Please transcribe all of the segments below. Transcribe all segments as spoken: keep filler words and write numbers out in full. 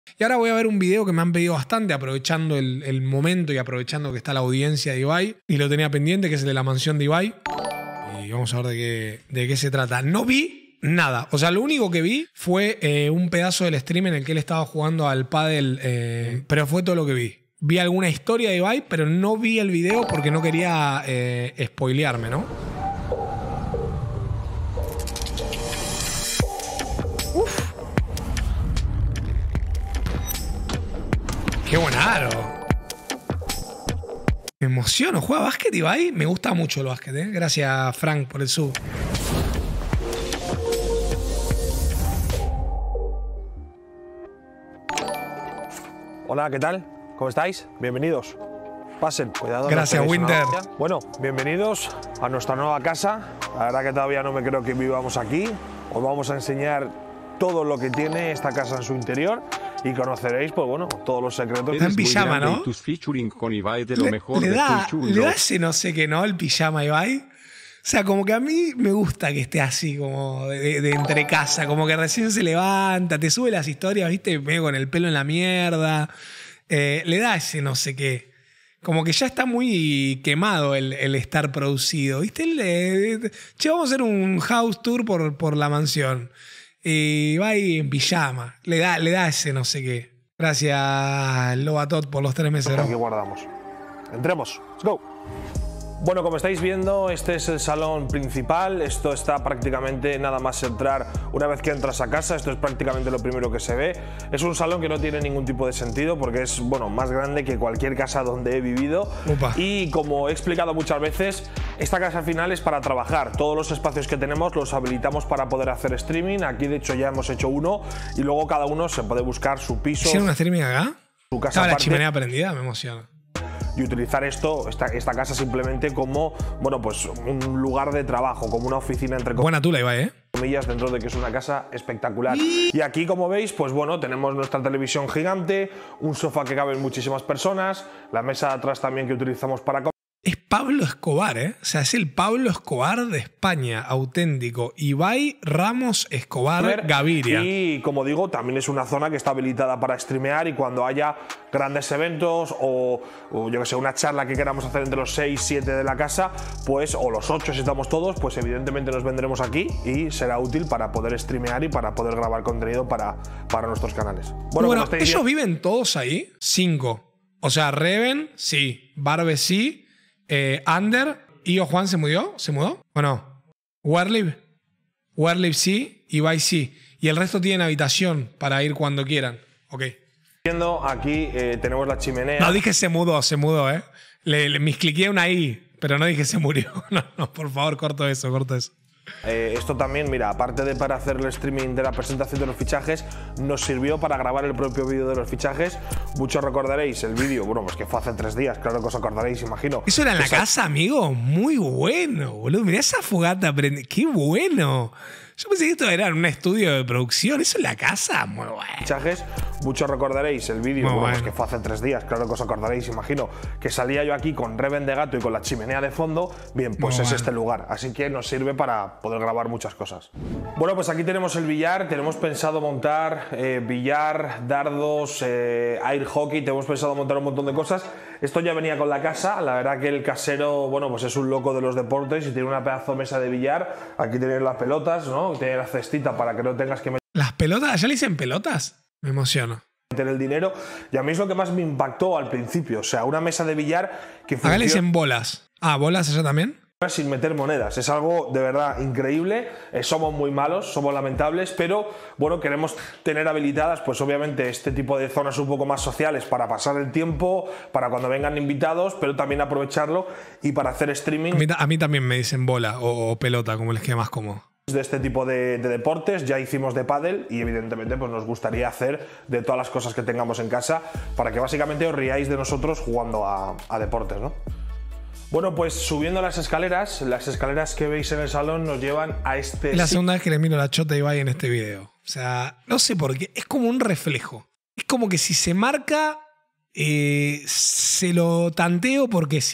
Y ahora voy a ver un video que me han pedido bastante, aprovechando el, el momento y aprovechando que está la audiencia de Ibai. Y lo tenía pendiente, que es el de la mansión de Ibai. Y vamos a ver de qué, de qué se trata. No vi nada. O sea, lo único que vi fue eh, un pedazo del stream en el que él estaba jugando al pádel, eh, pero fue todo lo que vi. Vi alguna historia de Ibai, pero no vi el video porque no quería eh, spoilearme, ¿no? Uf. ¡Qué buen aro! Me emociono. ¿Juega básquet, Ibai? Me gusta mucho el básquet, ¿eh? Gracias, Frank, por el sub. Hola, ¿qué tal? ¿Cómo estáis? Bienvenidos. Pasen, cuidado. Gracias, no Winter. Bueno, bienvenidos a nuestra nueva casa. La verdad que todavía no me creo que vivamos aquí. Os vamos a enseñar todo lo que tiene esta casa en su interior y conoceréis, pues bueno, todos los secretos. Está en pijama, ¿no? Tus featuring con Ibai de lo le, mejor le de da, Full le Chulo. da ese no sé qué, ¿no? El pijama, Ibai. O sea, como que a mí me gusta que esté así, como de, de, de entre casa, como que recién se levanta, te sube las historias, ¿viste? Medio con el pelo en la mierda. Eh, le da ese no sé qué. Como que ya está muy quemado el, el estar producido, ¿viste? El, eh, che, vamos a hacer un house tour por, por la mansión. Y va ahí en pijama. Le da, le da ese no sé qué. Gracias, Lobatot, por los tres meses. Aquí guardamos. Entremos. Let's go. Bueno, como estáis viendo, este es el salón principal. Esto está prácticamente nada más entrar. Una vez que entras a casa, esto es prácticamente lo primero que se ve. Es un salón que no tiene ningún tipo de sentido porque es, bueno, más grande que cualquier casa donde he vivido. Opa. Y como he explicado muchas veces, esta casa al final es para trabajar. Todos los espacios que tenemos los habilitamos para poder hacer streaming. Aquí de hecho ya hemos hecho uno y luego cada uno se puede buscar su piso. ¿Hicieron una streaming acá? Su casa Estaba la aparte. chimenea prendida, me emociona. Y utilizar esto, esta, esta casa simplemente como, bueno, pues un lugar de trabajo, como una oficina entre Buena tula, Ibai, ¿eh? comillas, dentro de que es una casa espectacular. Y aquí, como veis, pues bueno, tenemos nuestra televisión gigante, un sofá que caben muchísimas personas, la mesa de atrás también que utilizamos para comer. Es Pablo Escobar, ¿eh? O sea, es el Pablo Escobar de España, auténtico. Ibai Ramos Escobar Gaviria. Y como digo, también es una zona que está habilitada para streamear y cuando haya grandes eventos o, o yo que sé, una charla que queramos hacer entre los seis, siete de la casa, pues, o los ocho si estamos todos, pues evidentemente nos vendremos aquí y será útil para poder streamear y para poder grabar contenido para, para nuestros canales. Bueno, como estáis ¿ellos viendo- viven todos ahí? Cinco. O sea, Reven, sí. Barbe, sí. Eh, Ander, ¿Io Juan se mudó? ¿Se mudó? ¿O no? Werlib, Werlib sí, Ibai sí. Y el resto tienen habitación para ir cuando quieran. Ok. Viendo aquí eh, tenemos la chimenea. No dije se mudó, se mudó, ¿eh? Le, le miscliqué una I, pero no dije se murió. No, no, por favor, corto eso, corto eso. Eh, esto también, mira, aparte de para hacer el streaming de la presentación de los fichajes, nos sirvió para grabar el propio vídeo de los fichajes. Muchos recordaréis el vídeo, bueno, pues que fue hace tres días, claro que os acordaréis, imagino. ¿Eso era en la Esa- casa, amigo? Muy bueno, boludo. Mirá esa fogata prende. ¡Qué bueno! Yo pensé que esto era en un estudio de producción. ¿Eso en la casa? Muy bueno. Fichajes, muchos recordaréis el vídeo, Muy bueno, bueno. pues que fue hace tres días, claro que os acordaréis, imagino, que salía yo aquí con Reven de gato y con la chimenea de fondo. Bien, pues Muy es bueno. este lugar, así que nos sirve para poder grabar muchas cosas. Bueno, pues aquí tenemos el billar, tenemos pensado montar eh, billar, dardos, eh, air hockey, tenemos pensado montar un montón de cosas. Esto ya venía con la casa, la verdad que el casero, bueno, pues es un loco de los deportes y tiene una pedazo de mesa de billar. Aquí tenéis las pelotas, ¿no? Tiene la cestita para que no tengas que ¿Las pelotas? ¿Ya le dicen pelotas? Me emociono. meter el dinero. Y a mí es lo que más me impactó al principio. O sea, una mesa de billar que Acá le funciona dicen bolas. Ah, ¿bolas allá también? sin meter monedas. Es algo de verdad increíble. Eh, somos muy malos, somos lamentables, pero bueno, queremos tener habilitadas, pues obviamente, este tipo de zonas un poco más sociales para pasar el tiempo, para cuando vengan invitados, pero también aprovecharlo y para hacer streaming A mí, ta- a mí también me dicen bola o, o pelota, como les quede más cómodo. de este tipo de, de deportes. Ya hicimos de pádel y evidentemente pues nos gustaría hacer de todas las cosas que tengamos en casa para que básicamente os riáis de nosotros jugando a, a deportes, ¿no? Bueno, pues subiendo las escaleras, las escaleras que veis en el salón nos llevan a este Es la sitio. segunda vez que le miro la chota a Ibai en este video. O sea, no sé por qué. Es como un reflejo. Es como que si se marca, eh, se lo tanteo porque sí.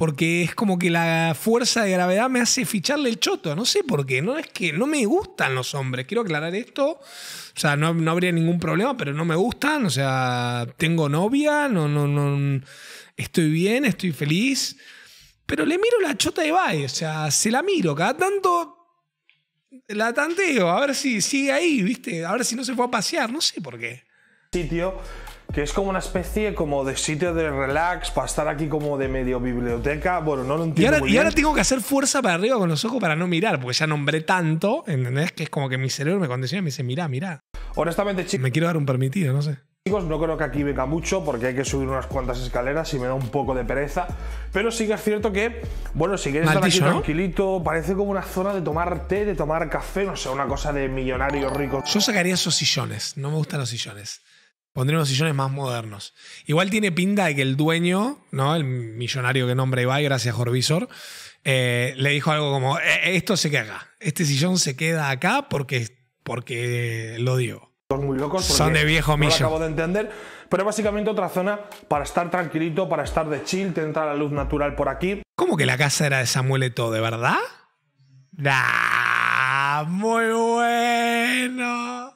porque es como que la fuerza de gravedad me hace ficharle el choto. No sé por qué. No es que no me gustan los hombres. Quiero aclarar esto. O sea, no, no habría ningún problema, pero no me gustan. O sea, tengo novia, no, no, no, estoy bien, estoy feliz. Pero le miro la chota de Ibai. O sea, se la miro. Cada tanto la tanteo. A ver si sigue ahí, ¿viste? A ver si no se fue a pasear. No sé por qué. Sitio que es como una especie como de sitio de relax para estar aquí como de medio biblioteca. Bueno, no lo entiendo y ahora, muy y bien. ahora tengo que hacer fuerza para arriba con los ojos para no mirar, porque ya nombré tanto, ¿entendés? Que es como que mi cerebro me condiciona y me dice, mirá, mirá. Honestamente, chicos, me quiero dar un permitido, no sé. Chicos, no creo que aquí venga mucho porque hay que subir unas cuantas escaleras y me da un poco de pereza. Pero sí que es cierto que, bueno, si quieres estar aquí ¿no? tranquilito, parece como una zona de tomar té, de tomar café, no sé, una cosa de millonarios ricos. Yo sacaría esos sillones, no me gustan los sillones. Pondría unos sillones más modernos. Igual tiene pinta de que el dueño, ¿no? El millonario que nombra Ibai, gracias Jorvisor, eh, le dijo algo como, eh, esto se queda, este sillón se queda acá porque, porque lo digo. Muy locos son de viejo millo. No lo acabo de entender, pero básicamente otra zona para estar tranquilito, para estar de chill, te entra la luz natural por aquí. ¿Cómo que la casa era de Samuel Eto'o, de verdad? ¡Ah! Muy bueno.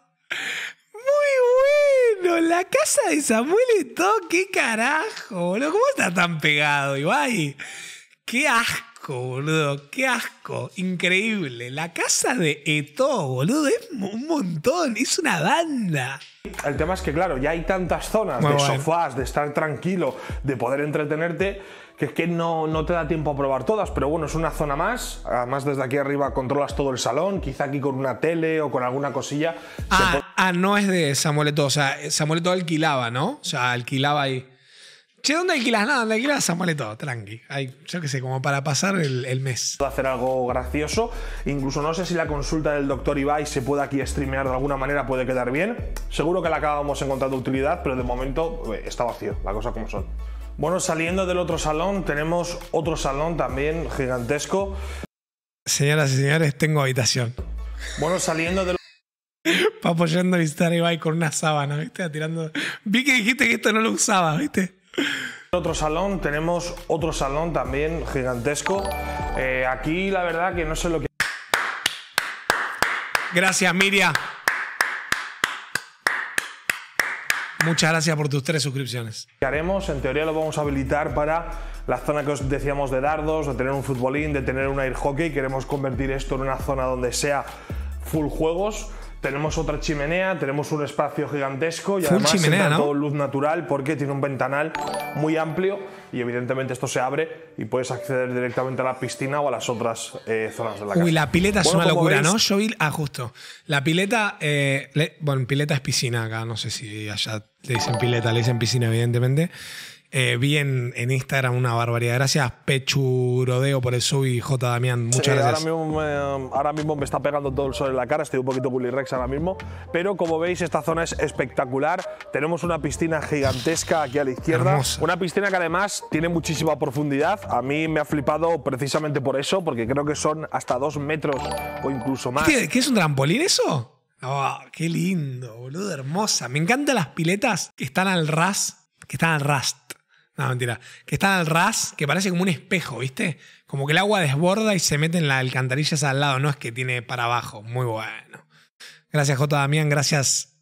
Muy bueno. La casa de Samuel Eto'o, qué carajo, boludo. ¿Cómo está tan pegado, Ibai? Qué asco, boludo. Qué asco. Increíble. La casa de Eto'o, boludo, es un montón. Es una banda. El tema es que, claro, ya hay tantas zonas Muy de bueno. sofás, de estar tranquilo, de poder entretenerte, que es que no, no te da tiempo a probar todas. Pero bueno, es una zona más. Además, desde aquí arriba controlas todo el salón. Quizá aquí con una tele o con alguna cosilla. Ah, ah no es de Samuel Eto'o. O sea, Samuel Eto'o alquilaba, ¿no? O sea, alquilaba ahí. Che, ¿dónde alquilas? Nada, ¿dónde alquilas? Samuel Eto'o, tranqui. Ay, yo qué sé, como para pasar el, el mes. Puedo hacer algo gracioso. Incluso no sé si la consulta del doctor Ibai se puede aquí streamear de alguna manera, puede quedar bien. Seguro que la acabamos encontrando utilidad, pero de momento eh, está vacío, la cosa como son. Bueno, saliendo del otro salón, tenemos otro salón también gigantesco. Señoras y señores, tengo habitación. Bueno, saliendo del Papo yendo a visitar a Ibai con una sábana, ¿viste? Tirando. Vi que dijiste que esto no lo usaba, ¿viste? otro salón, tenemos otro salón también gigantesco. Eh, aquí la verdad que no sé lo que... Gracias, Miriam. Muchas gracias por tus tres suscripciones. ¿Qué haremos? En teoría lo vamos a habilitar para la zona que os decíamos de dardos, de tener un futbolín, de tener un air hockey. Queremos convertir esto en una zona donde sea full juegos. Tenemos otra chimenea, tenemos un espacio gigantesco y full además chimenea, entra ¿no? todo luz natural porque tiene un ventanal muy amplio y evidentemente esto se abre y puedes acceder directamente a la piscina o a las otras eh, zonas de la casa. Uy, la pileta bueno, es una locura, veis, ¿no? Yo vi, ah, justo. La pileta, eh, le, bueno, pileta es piscina acá, no sé si allá le dicen pileta, le dicen piscina, evidentemente. Eh, vi en, en Instagram una barbaridad. Gracias, Pechurodeo, por el sub y J. Damián. Muchas sí, gracias. Ahora mismo, me, ahora mismo me está pegando todo el sol en la cara, estoy un poquito bulirex ahora mismo. Pero como veis, esta zona es espectacular. Tenemos una piscina gigantesca aquí a la izquierda. Hermosa. Una piscina que además tiene muchísima profundidad. A mí me ha flipado precisamente por eso, porque creo que son hasta dos metros o incluso más. ¿Qué, ¿Qué es un trampolín eso? Oh, qué lindo, boludo, hermosa. Me encantan las piletas que están al ras, que están al rast. No, mentira. Que están al ras, que parece como un espejo, ¿viste? Como que el agua desborda y se mete en la alcantarilla al lado. No es que tiene para abajo. Muy bueno. Gracias, J. Damián. Gracias,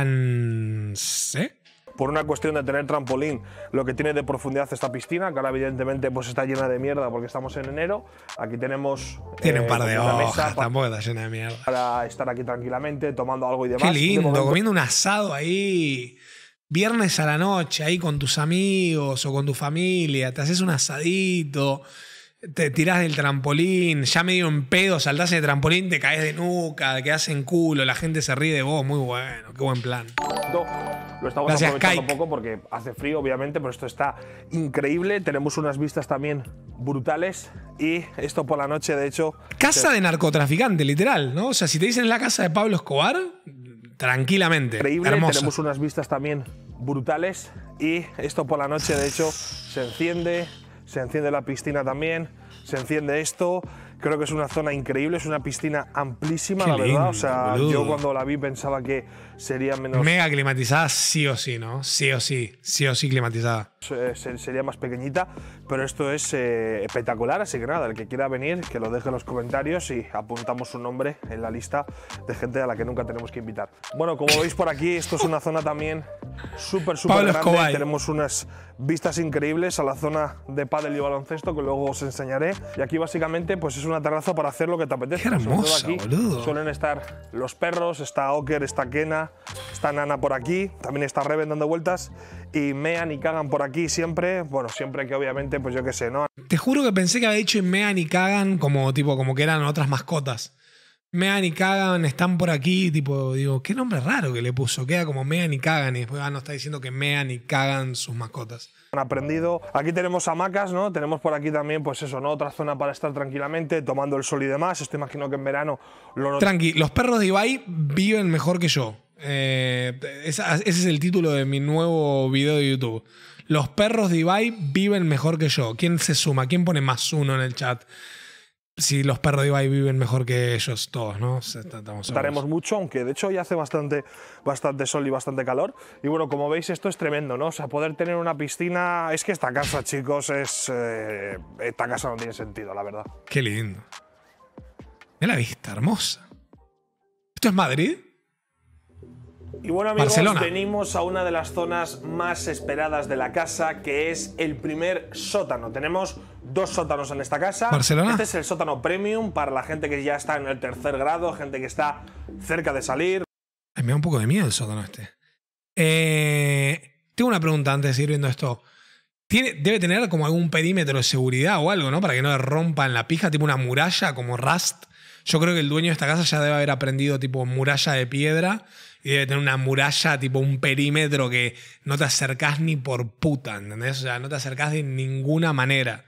Evans. ¿Eh? Por una cuestión de tener trampolín, lo que tiene de profundidad esta piscina, que ahora evidentemente pues está llena de mierda porque estamos en enero. Aquí tenemos Tiene eh, un par de una mesa hojas, pa- tampoco está llena de mierda. para estar aquí tranquilamente, tomando algo y demás. Qué De lindo, momento- comiendo un asado ahí. Viernes a la noche, ahí con tus amigos o con tu familia. Te haces un asadito, te tirás del trampolín, ya medio en pedo, saltás de trampolín, te caes de nuca, te quedás en culo, la gente se ríe de vos. Muy bueno, qué buen plan. Lo estamos Gracias, aprovechando Kike. un poco porque hace frío, obviamente, pero esto está increíble. Tenemos unas vistas también brutales y esto por la noche, de hecho... Casa de narcotraficante, literal, ¿no? O sea, si te dicen la casa de Pablo Escobar, tranquilamente. Increíble, Hermosa. tenemos unas vistas también brutales y esto por la noche, de hecho, se enciende, se enciende la piscina también, se enciende esto. Creo que es una zona increíble, es una piscina amplísima, Qué la verdad. lindo, O sea, boludo. yo cuando la vi pensaba que sería menos... Mega climatizada, sí o sí, ¿no? Sí o sí, sí o sí climatizada. Eh, sería más pequeñita, pero esto es eh, espectacular, así que nada, el que quiera venir, que lo deje en los comentarios y apuntamos su nombre en la lista de gente a la que nunca tenemos que invitar. Bueno, como veis por aquí, esto es una zona también súper, súper grande. Escobar. Tenemos unas vistas increíbles a la zona de pádel y baloncesto que luego os enseñaré. Y aquí básicamente pues es una terraza para hacer lo que te apetezca. Qué hermosa, aquí boludo. Suelen estar los perros, está Oker, está Kena, está Nana por aquí, también está Reven dando vueltas y mean y cagan por aquí siempre, bueno, siempre que obviamente, pues yo qué sé, ¿no? Te juro que pensé que había dicho mean y cagan como, tipo, como que eran otras mascotas. Mean y cagan, están por aquí, tipo, digo, qué nombre raro que le puso, queda como mean y cagan y después ah, nos está diciendo que mean y cagan sus mascotas. Han aprendido. Aquí tenemos hamacas, ¿no? Tenemos por aquí también, pues eso, ¿no? Otra zona para estar tranquilamente, tomando el sol y demás. Esto imagino que en verano lo... Tranqui, los perros de Ibai viven mejor que yo. Eh, ese, ese es el título de mi nuevo video de YouTube. Los perros de Ibai viven mejor que yo. ¿Quién se suma? ¿Quién pone más uno en el chat? Si los perros de Ibai viven mejor que ellos todos, ¿no? Estaremos mucho, aunque de hecho hoy hace bastante, bastante sol y bastante calor. Y bueno, como veis, esto es tremendo, ¿no? O sea, poder tener una piscina... Es que esta casa, chicos, es... Eh, esta casa no tiene sentido, la verdad. Qué lindo. Mira la vista, hermosa. ¿Esto es Madrid? Y bueno, amigos, Barcelona. venimos a una de las zonas más esperadas de la casa, que es el primer sótano. Tenemos dos sótanos en esta casa. Barcelona. Este es el sótano premium para la gente que ya está en el tercer grado, gente que está cerca de salir. Ay, me da un poco de miedo el sótano este. Eh, tengo una pregunta antes de ir viendo esto. Tiene, debe tener como algún perímetro de seguridad o algo, ¿no? Para que no le rompan la pija, tipo una muralla como Rust. Yo creo que el dueño de esta casa ya debe haber aprendido tipo muralla de piedra y debe tener una muralla, tipo un perímetro que no te acercás ni por puta, ¿entendés? O sea, no te acercás de ninguna manera,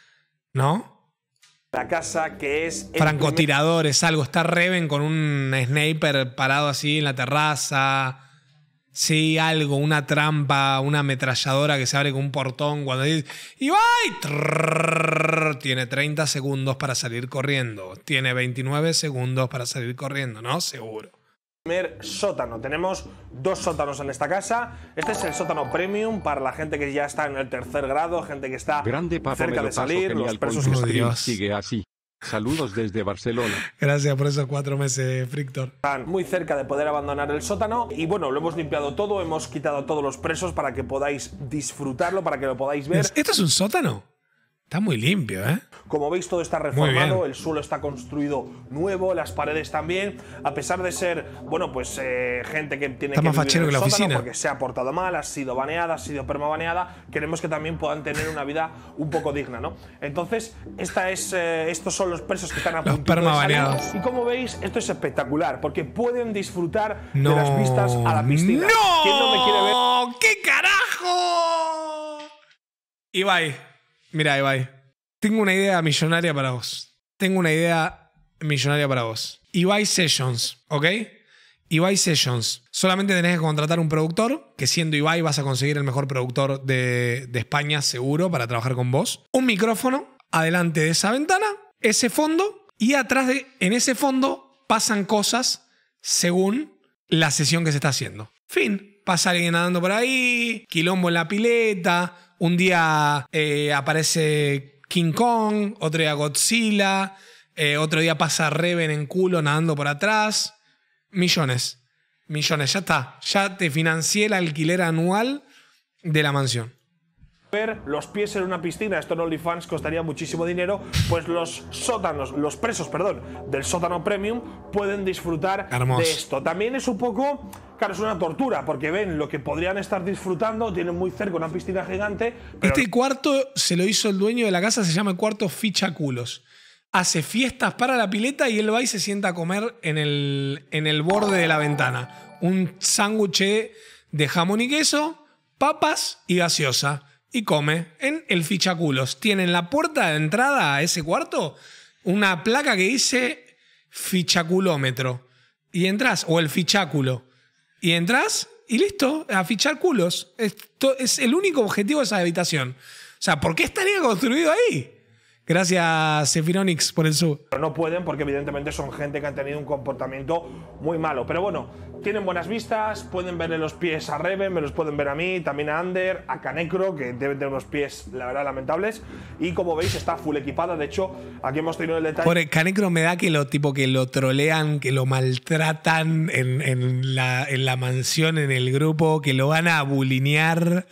¿no? La casa que es... Francotiradores, algo. Está Reven con un sniper parado así en la terraza. Sí, algo, una trampa, una ametralladora que se abre con un portón cuando dice ¡Ibai! Trrr, tiene treinta segundos para salir corriendo. Tiene veintinueve segundos para salir corriendo, ¿no? Seguro. Primer sótano. Tenemos dos sótanos en esta casa. Este es el sótano premium para la gente que ya está en el tercer grado, gente que está Grande, papá, cerca de salir, los presos que Dios. Sigue así. Saludos desde Barcelona. Gracias por esos cuatro meses, Frictor. Están muy cerca de poder abandonar el sótano y bueno, lo hemos limpiado todo, hemos quitado todos los presos para que podáis disfrutarlo, para que lo podáis ver. ¿Esto es un sótano? Está muy limpio, ¿eh? Como veis, todo está reformado, el suelo está construido nuevo, las paredes también. A pesar de ser, bueno, pues eh, gente que tiene está que más vivir fachero en el que la sótano oficina. porque se ha portado mal, ha sido baneada, ha sido permabaneada. Queremos que también puedan tener una vida un poco digna, ¿no? Entonces, esta es, eh, estos son los presos que están a punto de salir. Y como veis, esto es espectacular porque pueden disfrutar no, de las vistas a la piscina. ¡No! ¿Quién no me quiere ver? ¿Qué carajo? Ibai, mira, Ibai. Tengo una idea millonaria para vos. Tengo una idea millonaria para vos. Ibai Sessions, ¿ok? Ibai Sessions. Solamente tenés que contratar un productor, que siendo Ibai vas a conseguir el mejor productor de, de España seguro para trabajar con vos. Un micrófono adelante de esa ventana, ese fondo, y atrás de, en ese fondo pasan cosas según la sesión que se está haciendo. Fin. Pasa alguien nadando por ahí, quilombo en la pileta, un día eh, aparece King Kong, otro día Godzilla, eh, otro día pasa Reven en culo nadando por atrás. Millones. Millones, ya está. Ya te financié el alquiler anual de la mansión. Ver los pies en una piscina, esto en OnlyFans costaría muchísimo dinero, pues los sótanos, los presos, perdón, del sótano premium pueden disfrutar Hermoso. de esto. También es un poco, claro, es una tortura, porque ven lo que podrían estar disfrutando, tienen muy cerca una piscina gigante. Pero este cuarto se lo hizo el dueño de la casa, se llama el cuarto Ficha Culos. Hace fiestas para la pileta y él va y se sienta a comer en el, en el borde de la ventana. Un sándwich de jamón y queso, papas y gaseosa. Y come en el Fichaculos. Tiene en la puerta de entrada a ese cuarto una placa que dice fichaculómetro. Y entras, o el ficháculo. Y entras y listo, a fichar culos. Esto es el único objetivo de esa habitación. O sea, ¿por qué estaría construido ahí? Gracias, Sephironix, por el sub. Pero no pueden porque evidentemente son gente que han tenido un comportamiento muy malo. Pero bueno, tienen buenas vistas, pueden verle los pies a Reven, me los pueden ver a mí, también a Ander, a Kanekro, que deben tener unos pies, la verdad, lamentables. Y como veis, está full equipada. De hecho, aquí hemos tenido el detalle. Por Kanekro me da que lo tipo que lo trolean, que lo maltratan en, en, la, en la mansión, en el grupo, que lo van a bulinear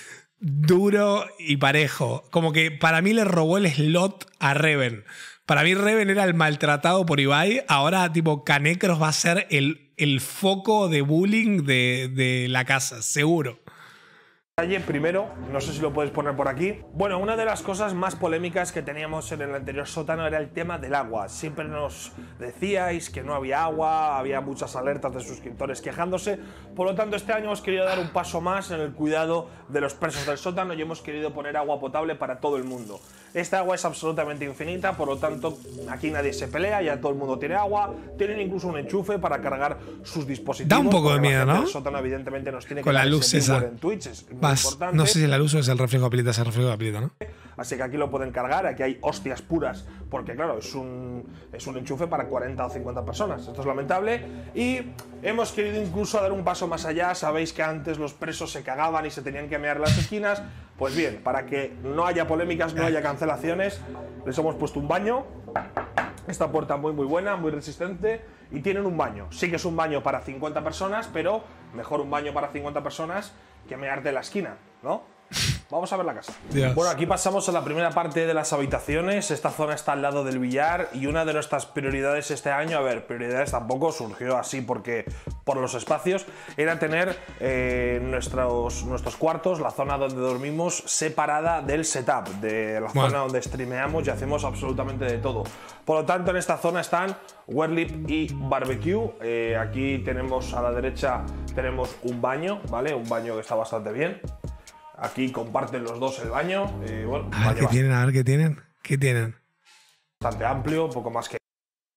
duro y parejo. Como que para mí le robó el slot a Reven. Para mí Reven era el maltratado por Ibai. Ahora tipo Kanekros va a ser el, el foco de bullying de, de la casa, seguro. Primero, no sé si lo puedes poner por aquí. Bueno, una de las cosas más polémicas que teníamos en el anterior sótano era el tema del agua. Siempre nos decíais que no había agua, había muchas alertas de suscriptores quejándose. Por lo tanto, este año hemos querido dar un paso más en el cuidado de los presos del sótano y hemos querido poner agua potable para todo el mundo. Esta agua es absolutamente infinita, por lo tanto, aquí nadie se pelea, ya todo el mundo tiene agua. Tienen incluso un enchufe para cargar sus dispositivos. Da un poco de miedo, ¿no? El sótano evidentemente nos tiene que con la luz esa. En Twitch. Es Vas, no sé si la luz o es el reflejo de pileta, es el reflejo de pileta, ¿no? Así que aquí lo pueden cargar, aquí hay hostias puras, porque claro, es un, es un enchufe para cuarenta o cincuenta personas. Esto es lamentable. Y hemos querido incluso dar un paso más allá. Sabéis que antes los presos se cagaban y se tenían que mear las esquinas. Pues bien, para que no haya polémicas, no haya cancelaciones, les hemos puesto un baño. Esta puerta muy muy buena, muy resistente. Y tienen un baño. Sí que es un baño para cincuenta personas, pero mejor un baño para cincuenta personas que mearte en la esquina, ¿no? Vamos a ver la casa. Dios. Bueno, aquí pasamos a la primera parte de las habitaciones. Esta zona está al lado del billar y una de nuestras prioridades este año, a ver, prioridades tampoco surgió así porque por los espacios, era tener eh, nuestros, nuestros cuartos, la zona donde dormimos, separada del setup, de la bueno. zona donde streameamos y hacemos absolutamente de todo. Por lo tanto, en esta zona están Werlip y Barbecue. Eh, aquí tenemos a la derecha tenemos un baño, ¿vale? Un baño que está bastante bien. Aquí comparten los dos el baño. Eh, bueno, a ver qué tienen, a ver qué tienen. ¿Qué tienen? Bastante amplio, poco más que...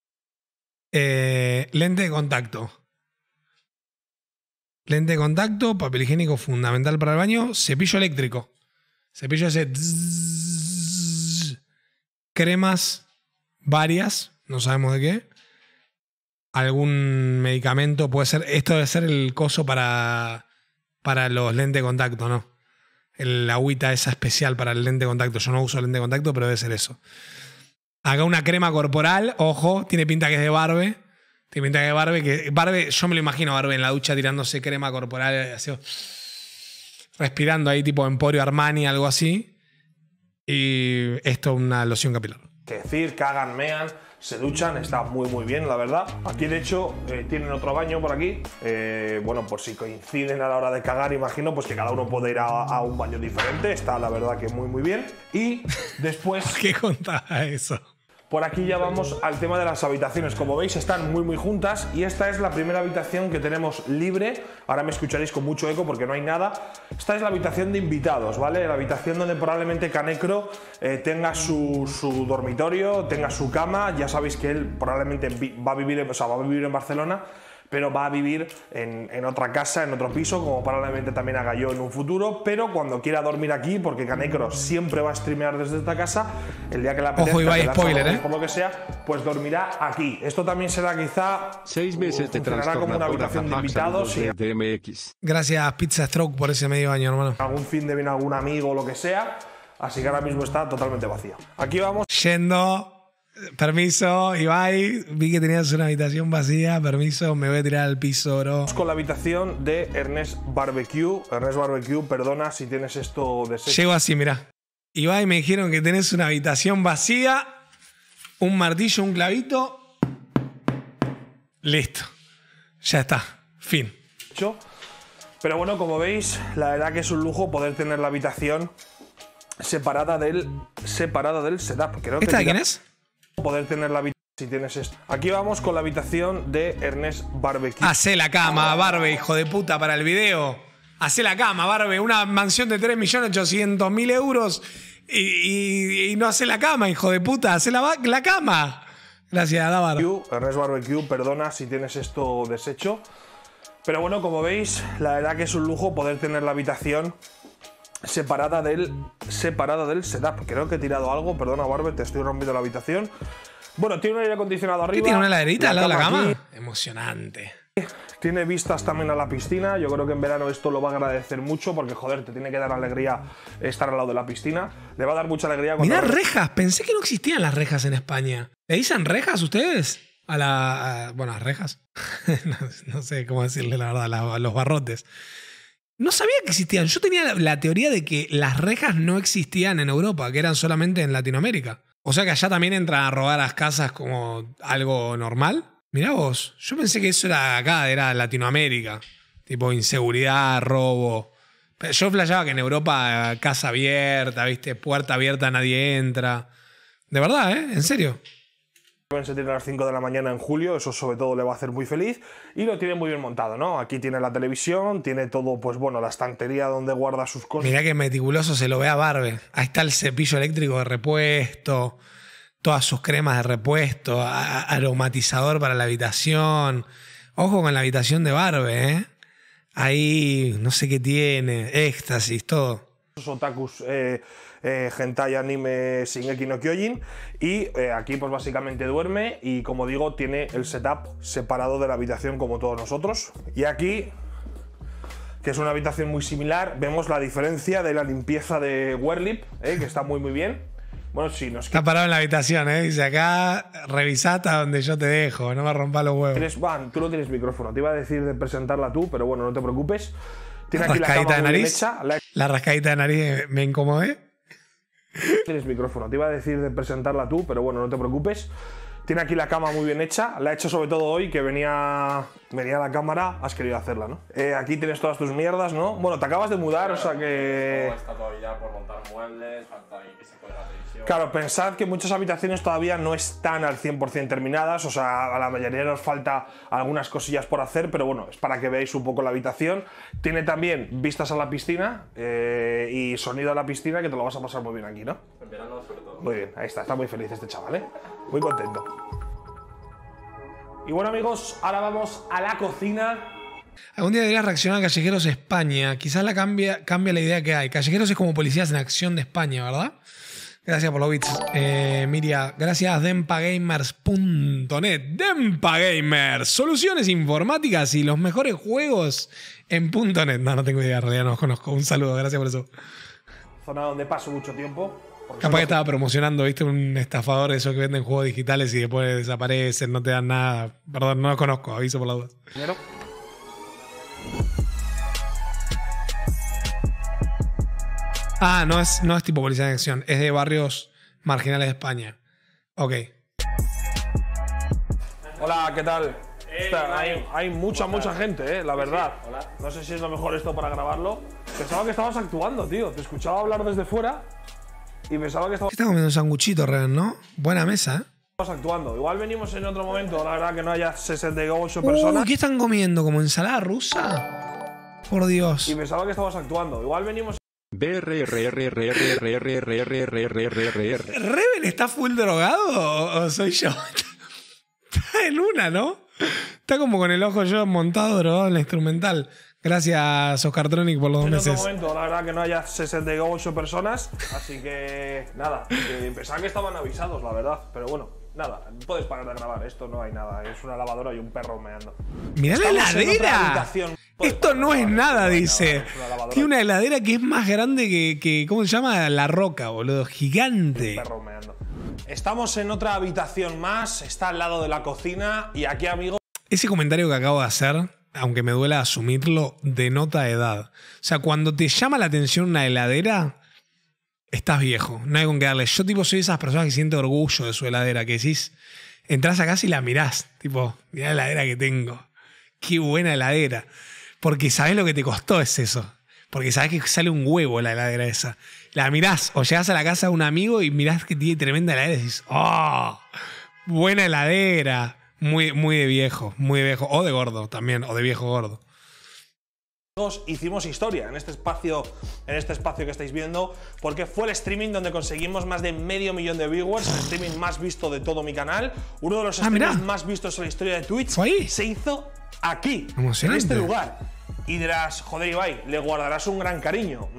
Eh, lente de contacto. Lente de contacto, papel higiénico fundamental para el baño, cepillo eléctrico. Cepillo ese... Zzz, cremas varias, no sabemos de qué. Algún medicamento, puede ser... Esto debe ser el coso para, para los lentes de contacto, ¿no? El agüita esa especial para el lente de contacto. Yo no uso lente de contacto, pero debe ser eso. Acá una crema corporal, ojo, tiene pinta que es de Barbe. Tiene pinta que es de Barbe. Que Barbe, yo me lo imagino a Barbe en la ducha tirándose crema corporal, así, respirando ahí tipo Emporio Armani, algo así. Y esto una loción capilar. Que decir, cagan, mean, se duchan, está muy muy bien, la verdad. Aquí de hecho eh, tienen otro baño por aquí. Eh, bueno, por si coinciden a la hora de cagar, imagino, pues que cada uno puede ir a, a un baño diferente. Está la verdad que muy muy bien. Y después... ¿Por qué contaba eso? Por aquí ya vamos al tema de las habitaciones. Como veis, están muy muy juntas y esta es la primera habitación que tenemos libre. Ahora me escucharéis con mucho eco porque no hay nada. Esta es la habitación de invitados, ¿vale? La habitación donde probablemente Kanekro eh, tenga su, su dormitorio, tenga su cama. Ya sabéis que él probablemente va a vivir, o sea, va a vivir en Barcelona, pero va a vivir en, en otra casa, en otro piso, como probablemente también haga yo en un futuro, pero cuando quiera dormir aquí, porque Kanekro siempre va a streamear desde esta casa, el día que la apetezca, ojo, Ibai, spoiler, dormir, ¿eh? por lo que sea, pues dormirá aquí. Esto también será quizá... Seis meses de funcionará como una habitación de invitados y D M X. Gracias, Pizza Stroke, por ese medio año, hermano. algún fin de viene algún amigo o lo que sea, así que ahora mismo está totalmente vacía. Aquí vamos... Yendo... Permiso, Ibai, vi que tenías una habitación vacía, permiso, me voy a tirar al piso, bro. con la habitación de Ernest Barbecue. Ernest Barbecue, perdona si tienes esto deshecho. Llego así, mirá. Ibai, me dijeron que tenés una habitación vacía, un martillo, un clavito. Listo. Ya está. Fin. Pero bueno, como veis, la verdad que es un lujo poder tener la habitación separada del, separada del setup. Creo que ¿Esta de quién es? Poder tener la habitación si tienes esto. Aquí vamos con la habitación de Ernest Barbecue. Hacé la cama, Barbe, hijo de puta, para el video. Hacé la cama, Barbe. Una mansión de tres millones ochocientos mil euros y, y, y no hace la cama, hijo de puta. Hacé la, la cama. Gracias, Davar. Ernest Barbecue, perdona si tienes esto deshecho. Pero bueno, como veis, la verdad que es un lujo poder tener la habitación separada del, separada del setup. Creo que he tirado algo, perdona Barber, te estoy rompiendo la habitación. Bueno, tiene un aire acondicionado arriba. ¿Qué tiene una heladerita al lado de la cama? aquí. Emocionante. Tiene vistas también a la piscina. Yo creo que en verano esto lo va a agradecer mucho porque, joder, te tiene que dar alegría estar al lado de la piscina. Le va a dar mucha alegría cuando... Mirá, rejas. Pensé que no existían las rejas en España. ¿Le dicen rejas ustedes? A la... A, bueno, a rejas. no, no sé cómo decirle la verdad, a, la, a los barrotes. No sabía que existían. Yo tenía la, la teoría de que las rejas no existían en Europa, que eran solamente en Latinoamérica. O sea que allá también entran a robar las casas como algo normal. Mirá vos, yo pensé que eso era acá, era Latinoamérica. Tipo inseguridad, robo. Pero yo flasheaba que en Europa casa abierta, ¿viste? Puerta abierta, nadie entra. De verdad, ¿eh? En serio. Se tiene a las cinco de la mañana en julio, eso sobre todo le va a hacer muy feliz y lo tiene muy bien montado, ¿no? Aquí tiene la televisión, tiene todo, pues bueno, la estantería donde guarda sus cosas. Mirá que meticuloso se lo ve a Barbe. Ahí está el cepillo eléctrico de repuesto, todas sus cremas de repuesto, a aromatizador para la habitación. Ojo con la habitación de Barbe, ¿eh? Ahí no sé qué tiene, éxtasis, todo. Otakus, eh, eh, hentai, anime, Shingeki no Kyojin y eh, aquí pues básicamente duerme y como digo tiene el setup separado de la habitación como todos nosotros y aquí, que es una habitación muy similar, vemos la diferencia de la limpieza de Werlip, eh, que está muy muy bien. Bueno, sí, nos está parado en la habitación, ¿eh? Dice acá, revisá hasta donde yo te dejo, no me rompa los huevos. Tienes, bueno, tú no tienes micrófono, te iba a decir de presentarla tú, pero bueno, no te preocupes. Tiene la aquí rascadita la cama de muy bien nariz. hecha. La... la rascadita de nariz me incomodé. Tienes micrófono, te iba a decir de presentarla tú, pero bueno, no te preocupes. Tiene aquí la cama muy bien hecha, la he hecho sobre todo hoy que venía, venía a la cámara, has querido hacerla, ¿no? Eh, aquí tienes todas tus mierdas, ¿no? Bueno, te acabas de mudar, o sea que... Está todavía por montar muebles, falta ahí que se cuelga la televisión. Claro, pensad que muchas habitaciones todavía no están al cien por cien terminadas, o sea, a la mayoría nos falta algunas cosillas por hacer, pero bueno, es para que veáis un poco la habitación. Tiene también vistas a la piscina eh, y sonido a la piscina, que te lo vas a pasar muy bien aquí, ¿no? En verano sobre todo. Muy bien, ahí está, está muy feliz este chaval, ¿eh? Muy contento. Y bueno amigos, ahora vamos a la cocina. Algún día deberías reaccionar a Callejeros España. Quizás la cambia, cambia la idea que hay. Callejeros es como policías en acción de España, ¿verdad? Gracias por los bits. Eh, Miria, gracias dempagamers punto net. Dempa Gamers, soluciones informáticas y los mejores juegos en .net. No, no tengo idea, en realidad no los conozco. Un saludo, gracias por eso. Zona donde paso mucho tiempo. Capaz que estaba promocionando, viste, un estafador de esos que venden juegos digitales y después desaparecen, no te dan nada. Perdón, no lo conozco, aviso por la duda. Dinero. Ah, no es, no es tipo policía en acción, es de barrios marginales de España. Ok. Hola, ¿qué tal? Hey, Está, hola. hay, hay mucha, ¿Cómo mucha estás? gente, eh, la verdad. sí, hola. No sé si es lo mejor esto para grabarlo. Pensaba que estabas actuando, tío. Te escuchaba hablar desde fuera y pensaba que estabas ¿Qué está comiendo un sanguchito, Ren, no? Buena mesa, ¿eh? actuando. Igual venimos en otro momento, la verdad que no haya sesenta y ocho Uh, personas. ¿qué están comiendo? ¿Como ensalada rusa? Por Dios. Y pensaba que estabas actuando. Igual venimos ¿Reven está full drogado o, o soy yo? Está en una, ¿no? Está como con el ojo yo montado, drogado en la instrumental. Gracias, Oscar Tronic, por los dos en otro meses. momento, la verdad que no haya sesenta y ocho personas. Así que nada, eh, pensaba que estaban avisados, la verdad. Pero bueno, nada, puedes parar de grabar. Esto no hay nada. Es una lavadora y un perro meando. ¡Mirá la Estamos en otra heladera! habitación. Puedes Esto parar de no es grabar, nada, esto no hay dice. nada, es una lavadora Tiene una heladera que es más grande que, que. ¿Cómo se llama? La Roca, boludo. Gigante. perro meando. Estamos en otra habitación más, está al lado de la cocina y aquí, amigos, Ese comentario que acabo de hacer, aunque me duela asumirlo, denota edad. O sea, cuando te llama la atención una heladera, estás viejo. No hay con qué darle. Yo, tipo, soy de esas personas que sienten orgullo de su heladera. Que decís, entras a casa y la mirás. Tipo, mirá la heladera que tengo. Qué buena heladera. Porque sabés lo que te costó es eso. Porque sabés que sale un huevo la heladera esa. La mirás o llegás a la casa de un amigo y mirás que tiene tremenda heladera y decís, ¡oh! Buena heladera. Muy, muy de viejo, muy de viejo. O de gordo también, o de viejo gordo. hicimos historia en este espacio, en este espacio que estáis viendo, porque fue el streaming donde conseguimos más de medio millón de viewers, el streaming más visto de todo mi canal, uno de los Ah, streamings mirá. más vistos en la historia de Twitch. ¿Fue ahí? Se hizo aquí, en Emocionante. este lugar. Y dirás, joder, Ibai, le guardarás un gran cariño. Mm,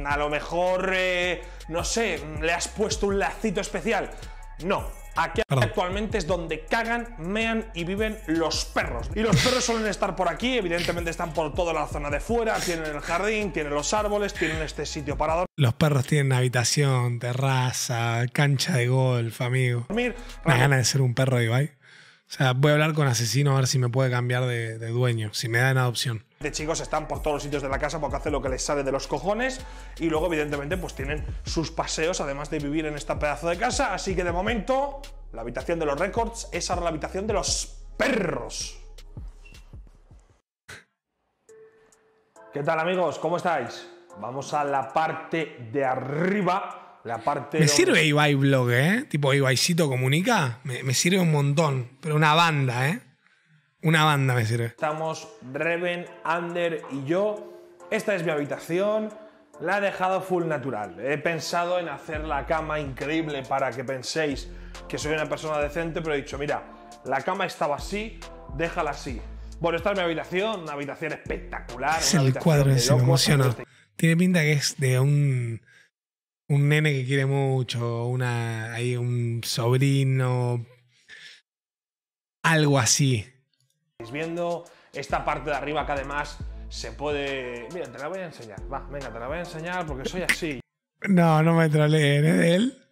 a lo mejor, eh, no sé, le has puesto un lacito especial. No, aquí Perdón. actualmente es donde cagan, mean y viven los perros. Y los perros suelen estar por aquí, evidentemente están por toda la zona de fuera, tienen el jardín, tienen los árboles, tienen este sitio para Los perros tienen habitación, terraza, cancha de golf, amigo. dormir. Una gana de ser un perro de Ibai. O sea, voy a hablar con Asesino a ver si me puede cambiar de, de dueño, si me da en adopción. De chicos están por todos los sitios de la casa porque hacen lo que les sale de los cojones y luego evidentemente pues tienen sus paseos además de vivir en esta pedazo de casa, así que de momento la habitación de los récords es ahora la habitación de los perros. ¿Qué tal amigos? ¿Cómo estáis? Vamos a la parte de arriba. La parte Me donde... sirve Ibai Blog, ¿eh? Tipo Ibaicito Comunica. Me, me sirve un montón. Pero una banda, ¿eh? Una banda me sirve. Estamos Reven, Ander y yo. Esta es mi habitación. La he dejado full natural. He pensado en hacer la cama increíble para que penséis que soy una persona decente, pero he dicho, mira, la cama estaba así, déjala así. Bueno, esta es mi habitación, una habitación espectacular. Es una el habitación cuadro de ese, me locos. emociona. Tiene pinta que es de un, un nene que quiere mucho, una, hay un sobrino, algo así. Estáis viendo esta parte de arriba que además se puede... Mira, te la voy a enseñar. Va, venga, te la voy a enseñar porque soy así. No, no me troleen, ¿es de él?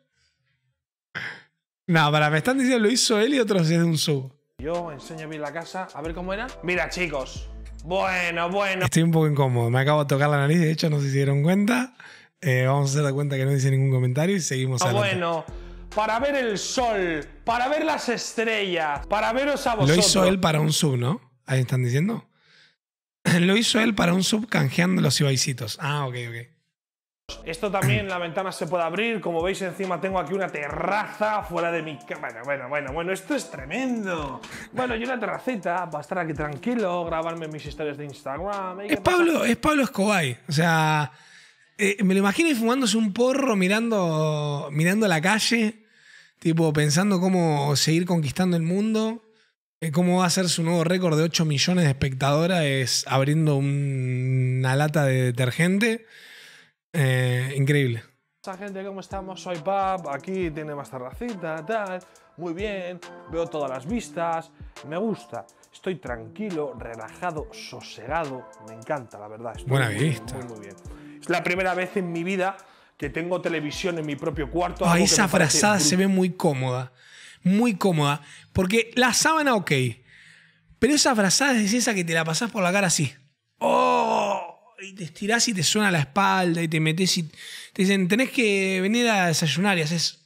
No, para, me están diciendo lo hizo él y otros es de un sub. Yo enseño bien la casa, a ver cómo era. Mira, chicos. Bueno, bueno. Estoy un poco incómodo, me acabo de tocar la nariz, de hecho no sé si dieron cuenta. Eh, vamos a hacer de cuenta que no dice ningún comentario y seguimos adelante. Bueno, para ver el sol, para ver las estrellas, para veros a Lo vosotros. hizo él para un sub, ¿no? Ahí están diciendo. Lo hizo él para un sub canjeando los ibaicitos. Ah, ok, ok. Esto también, la ventana se puede abrir. Como veis, encima tengo aquí una terraza fuera de mi cama. Bueno, bueno, bueno, bueno, esto es tremendo. Bueno, y una terracita para estar aquí tranquilo, grabarme mis historias de Instagram. ¿Y qué Es pasa? Pablo, es Pablo Escobar. O sea, eh, me lo imagino fumándose un porro, mirando, mirando la calle, tipo pensando cómo seguir conquistando el mundo. Eh, cómo va a ser su nuevo récord de ocho millones de espectadoras abriendo un- una lata de detergente. Eh, increíble. Hola gente, ¿cómo estamos? Soy Pap, aquí tiene más terracita, tal, muy bien, veo todas las vistas, me gusta, estoy tranquilo, relajado, sosegado, me encanta la verdad. Estoy Buena muy, vista. Muy, muy bien. Es la primera vez en mi vida que tengo televisión en mi propio cuarto. Ay, algo que esa me parece frazada brutal. se ve muy cómoda. Muy cómoda. Porque la sábana, ok. Pero esa frazada es esa que te la pasás por la cara así. ¡Oh! Y te estirás y te suena la espalda y te metés y te dicen, tenés que venir a desayunar y haces...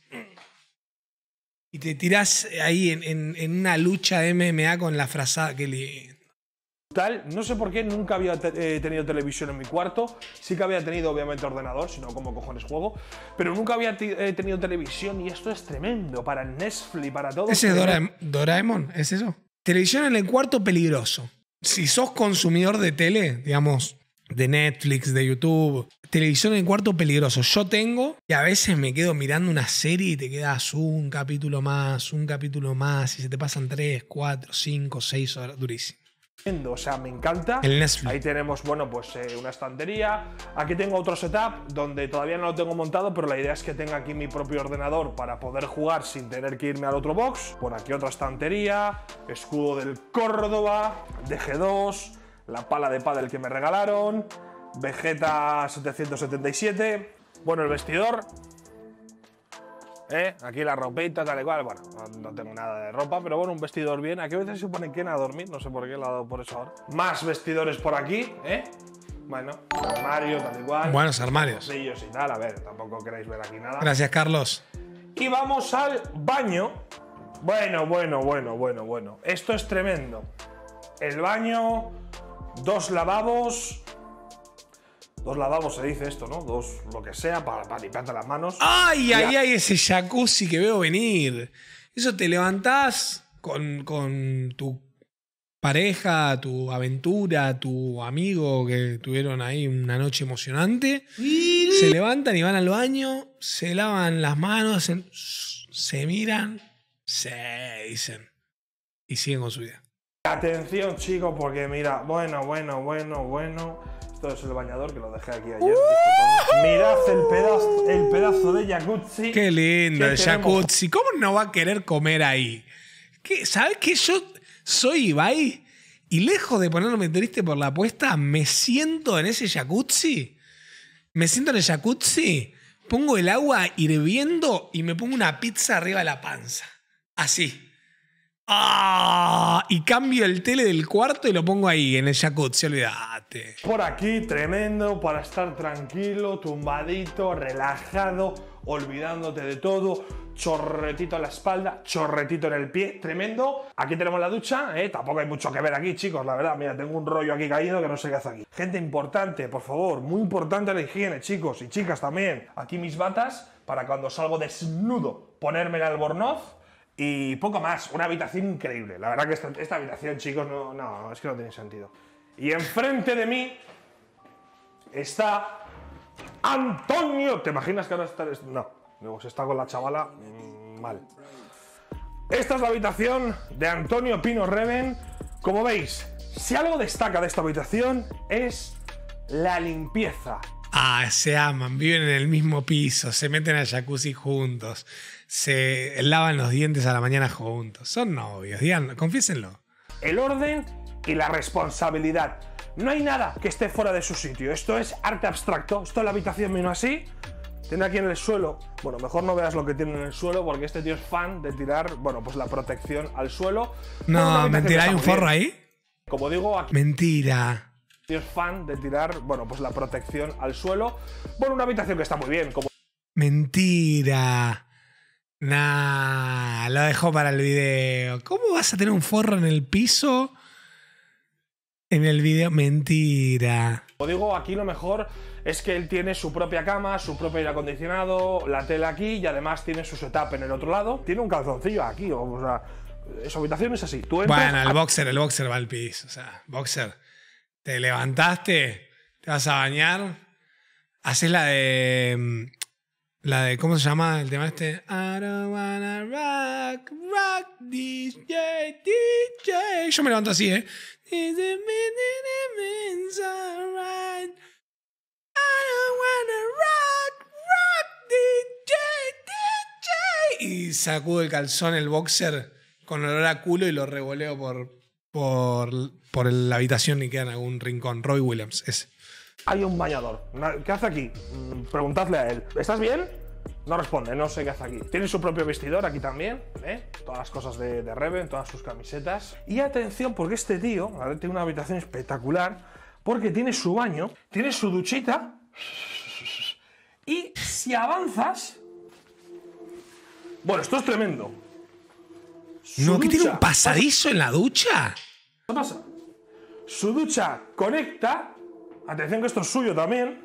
Y te tirás ahí en, en- en una lucha de M M A con la frazada. Qué lindo. Tal, no sé por qué nunca había te- eh, tenido televisión en mi cuarto. Sí que había tenido, obviamente, ordenador, si no, como cojones juego. Pero nunca había ti- eh, tenido televisión y esto es tremendo. Para el Netflix, para todo. ¿Ese es Doraemon, Doraemon? ¿Es eso? Televisión en el cuarto peligroso. Si sos consumidor de tele, digamos, de Netflix, de YouTube, televisión en el cuarto peligroso. Yo tengo y a veces me quedo mirando una serie y te quedas un capítulo más, un capítulo más y se te pasan tres, cuatro, cinco, seis horas. Durísimo. O sea, me encanta. El Netflix. Ahí tenemos, bueno, pues eh, una estantería. Aquí tengo otro setup donde todavía no lo tengo montado, pero la idea es que tenga aquí mi propio ordenador para poder jugar sin tener que irme al otro box. Por aquí otra estantería, escudo del Córdoba, de G dos, la pala de pádel que me regalaron, Vegeta setecientos setenta y siete, bueno, el vestidor. ¿Eh? Aquí la ropita, tal y cual. Bueno, no, no tengo nada de ropa, pero bueno, un vestidor bien. Aquí a veces se pone quien a dormir, no sé por qué, lo he dado por eso ahora. Más vestidores por aquí, ¿eh? Bueno, armario, tal y cual. Buenos armarios. Sillos y tal, a ver, tampoco queréis ver aquí nada. Gracias, Carlos. Y vamos al baño. Bueno, bueno, bueno, bueno, bueno. Esto es tremendo. El baño, dos lavabos. Dos lavabos se dice esto, ¿no? Dos, lo que sea, para, para limpiarte las manos. ¡Ay, Ya. ay, ay! Ese jacuzzi que veo venir. Eso te levantás con, con tu pareja, tu aventura, tu amigo que tuvieron ahí una noche emocionante. Se levantan y van al baño, se lavan las manos, hacen- se miran, se dicen y siguen con su vida. Atención, chicos, porque mira, bueno, bueno, bueno, bueno. Esto es el bañador que lo dejé aquí ayer. ¡Uh! Mirad el pedazo, el pedazo de jacuzzi. Qué lindo el tenemos. jacuzzi. ¿Cómo no va a querer comer ahí? ¿Qué? ¿Sabes qué? Yo soy Ibai y lejos de ponerme triste por la apuesta, me siento en ese jacuzzi. Me siento en el jacuzzi, pongo el agua hirviendo y me pongo una pizza arriba de la panza. Así. ¡Ah! Y cambio el tele del cuarto y lo pongo ahí, en el jacuzzi, olvídate. Por aquí, tremendo, para estar tranquilo, tumbadito, relajado, olvidándote de todo, chorretito en la espalda, chorretito en el pie, tremendo. Aquí tenemos la ducha, ¿eh? Tampoco hay mucho que ver aquí, chicos, la verdad, mira, tengo un rollo aquí caído que no sé qué hace aquí. Gente importante, por favor, muy importante la higiene, chicos, y chicas también. Aquí mis batas, para cuando salgo desnudo, ponerme el albornoz. Y poco más, una habitación increíble. La verdad que esta, esta habitación, chicos, no, no, es que no tiene sentido. Y enfrente de mí está Antonio. ¿Te imaginas que ahora está? No, luego se está con la chavala, mmm, mal. Esta es la habitación de Antonio Pino Reven. Como veis, si algo destaca de esta habitación es la limpieza. Ah, se aman, viven en el mismo piso, se meten al jacuzzi juntos, se lavan los dientes a la mañana juntos. Son novios, digan, confiésenlo. El orden y la responsabilidad. No hay nada que esté fuera de su sitio. Esto es arte abstracto. Esto en la habitación vino así. Tiene aquí en el suelo. Bueno, mejor no veas lo que tiene en el suelo porque este tío es fan de tirar, bueno, pues la protección al suelo. No, mentira, ¿hay un forro ahí? Como digo, aquí. Mentira. Es fan de tirar, bueno, pues la protección al suelo. Bueno, una habitación que está muy bien. Como... Mentira. Nah, lo dejó para el video. ¿Cómo vas a tener un forro en el piso en el video? Mentira. Como digo, aquí lo mejor es que él tiene su propia cama, su propio aire acondicionado, la tela aquí y además tiene su setup en el otro lado. Tiene un calzoncillo aquí, o sea, su habitación es así. Tú entras, bueno, el boxer, el boxer va al piso. O sea, boxer. Te levantaste, te vas a bañar, haces la de. La de. ¿Cómo se llama el tema este? I don't wanna rock, rock, D J, D J. Yo me levanto así, ¿eh? I don't wanna rock, rock, D J, D J. Y sacudo el calzón, el boxer, con olor a culo y lo revoleo por. Por, por la habitación y queda en algún rincón. Roy Williams, ese. Hay un bañador. ¿Qué hace aquí? Preguntadle a él. ¿Estás bien? No responde, no sé qué hace aquí. Tiene su propio vestidor aquí también, ¿eh? Todas las cosas de, de Reven, todas sus camisetas. Y atención, porque este tío, a ver, tiene una habitación espectacular, porque tiene su baño, tiene su duchita, y si avanzas... Bueno, esto es tremendo. Su No, ¿que ducha, tiene un pasadizo en la ducha? ¿Qué pasa? Su ducha conecta. Atención que esto es suyo también.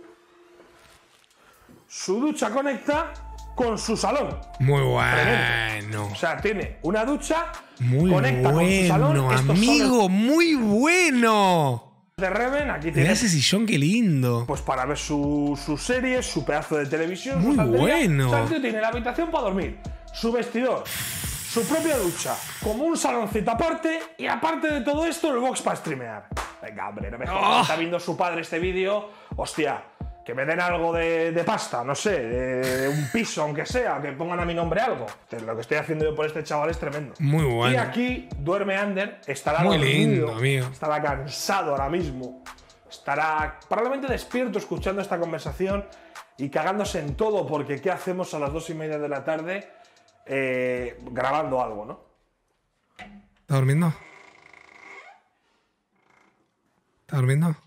Su ducha conecta con su salón. Muy Tremendo. bueno. O sea, tiene una ducha, Muy conecta con su salón. bueno, Estos son amigo, muy bueno. los de Reven, aquí Mira tiene ese sillón, qué lindo. pues para ver sus su series, su pedazo de televisión. Muy su estantería. bueno. O sea, el tío tiene la habitación para dormir, su vestidor, su propia ducha, como un saloncito aparte, y aparte de todo esto, el box para streamear. Venga, hombre, no me jodas. Oh. Está viendo su padre este vídeo, hostia, que me den algo de, de pasta, no sé, de, de un piso, aunque sea, que pongan a mi nombre algo. Lo que estoy haciendo yo por este chaval es tremendo. Muy bueno. Y aquí duerme Ander, estará Muy dormido, lindo, amigo. estará cansado ahora mismo, estará probablemente despierto escuchando esta conversación y cagándose en todo, porque ¿qué hacemos a las dos y media de la tarde eh, grabando algo, no? ¿Está durmiendo? ¿Está durmiendo?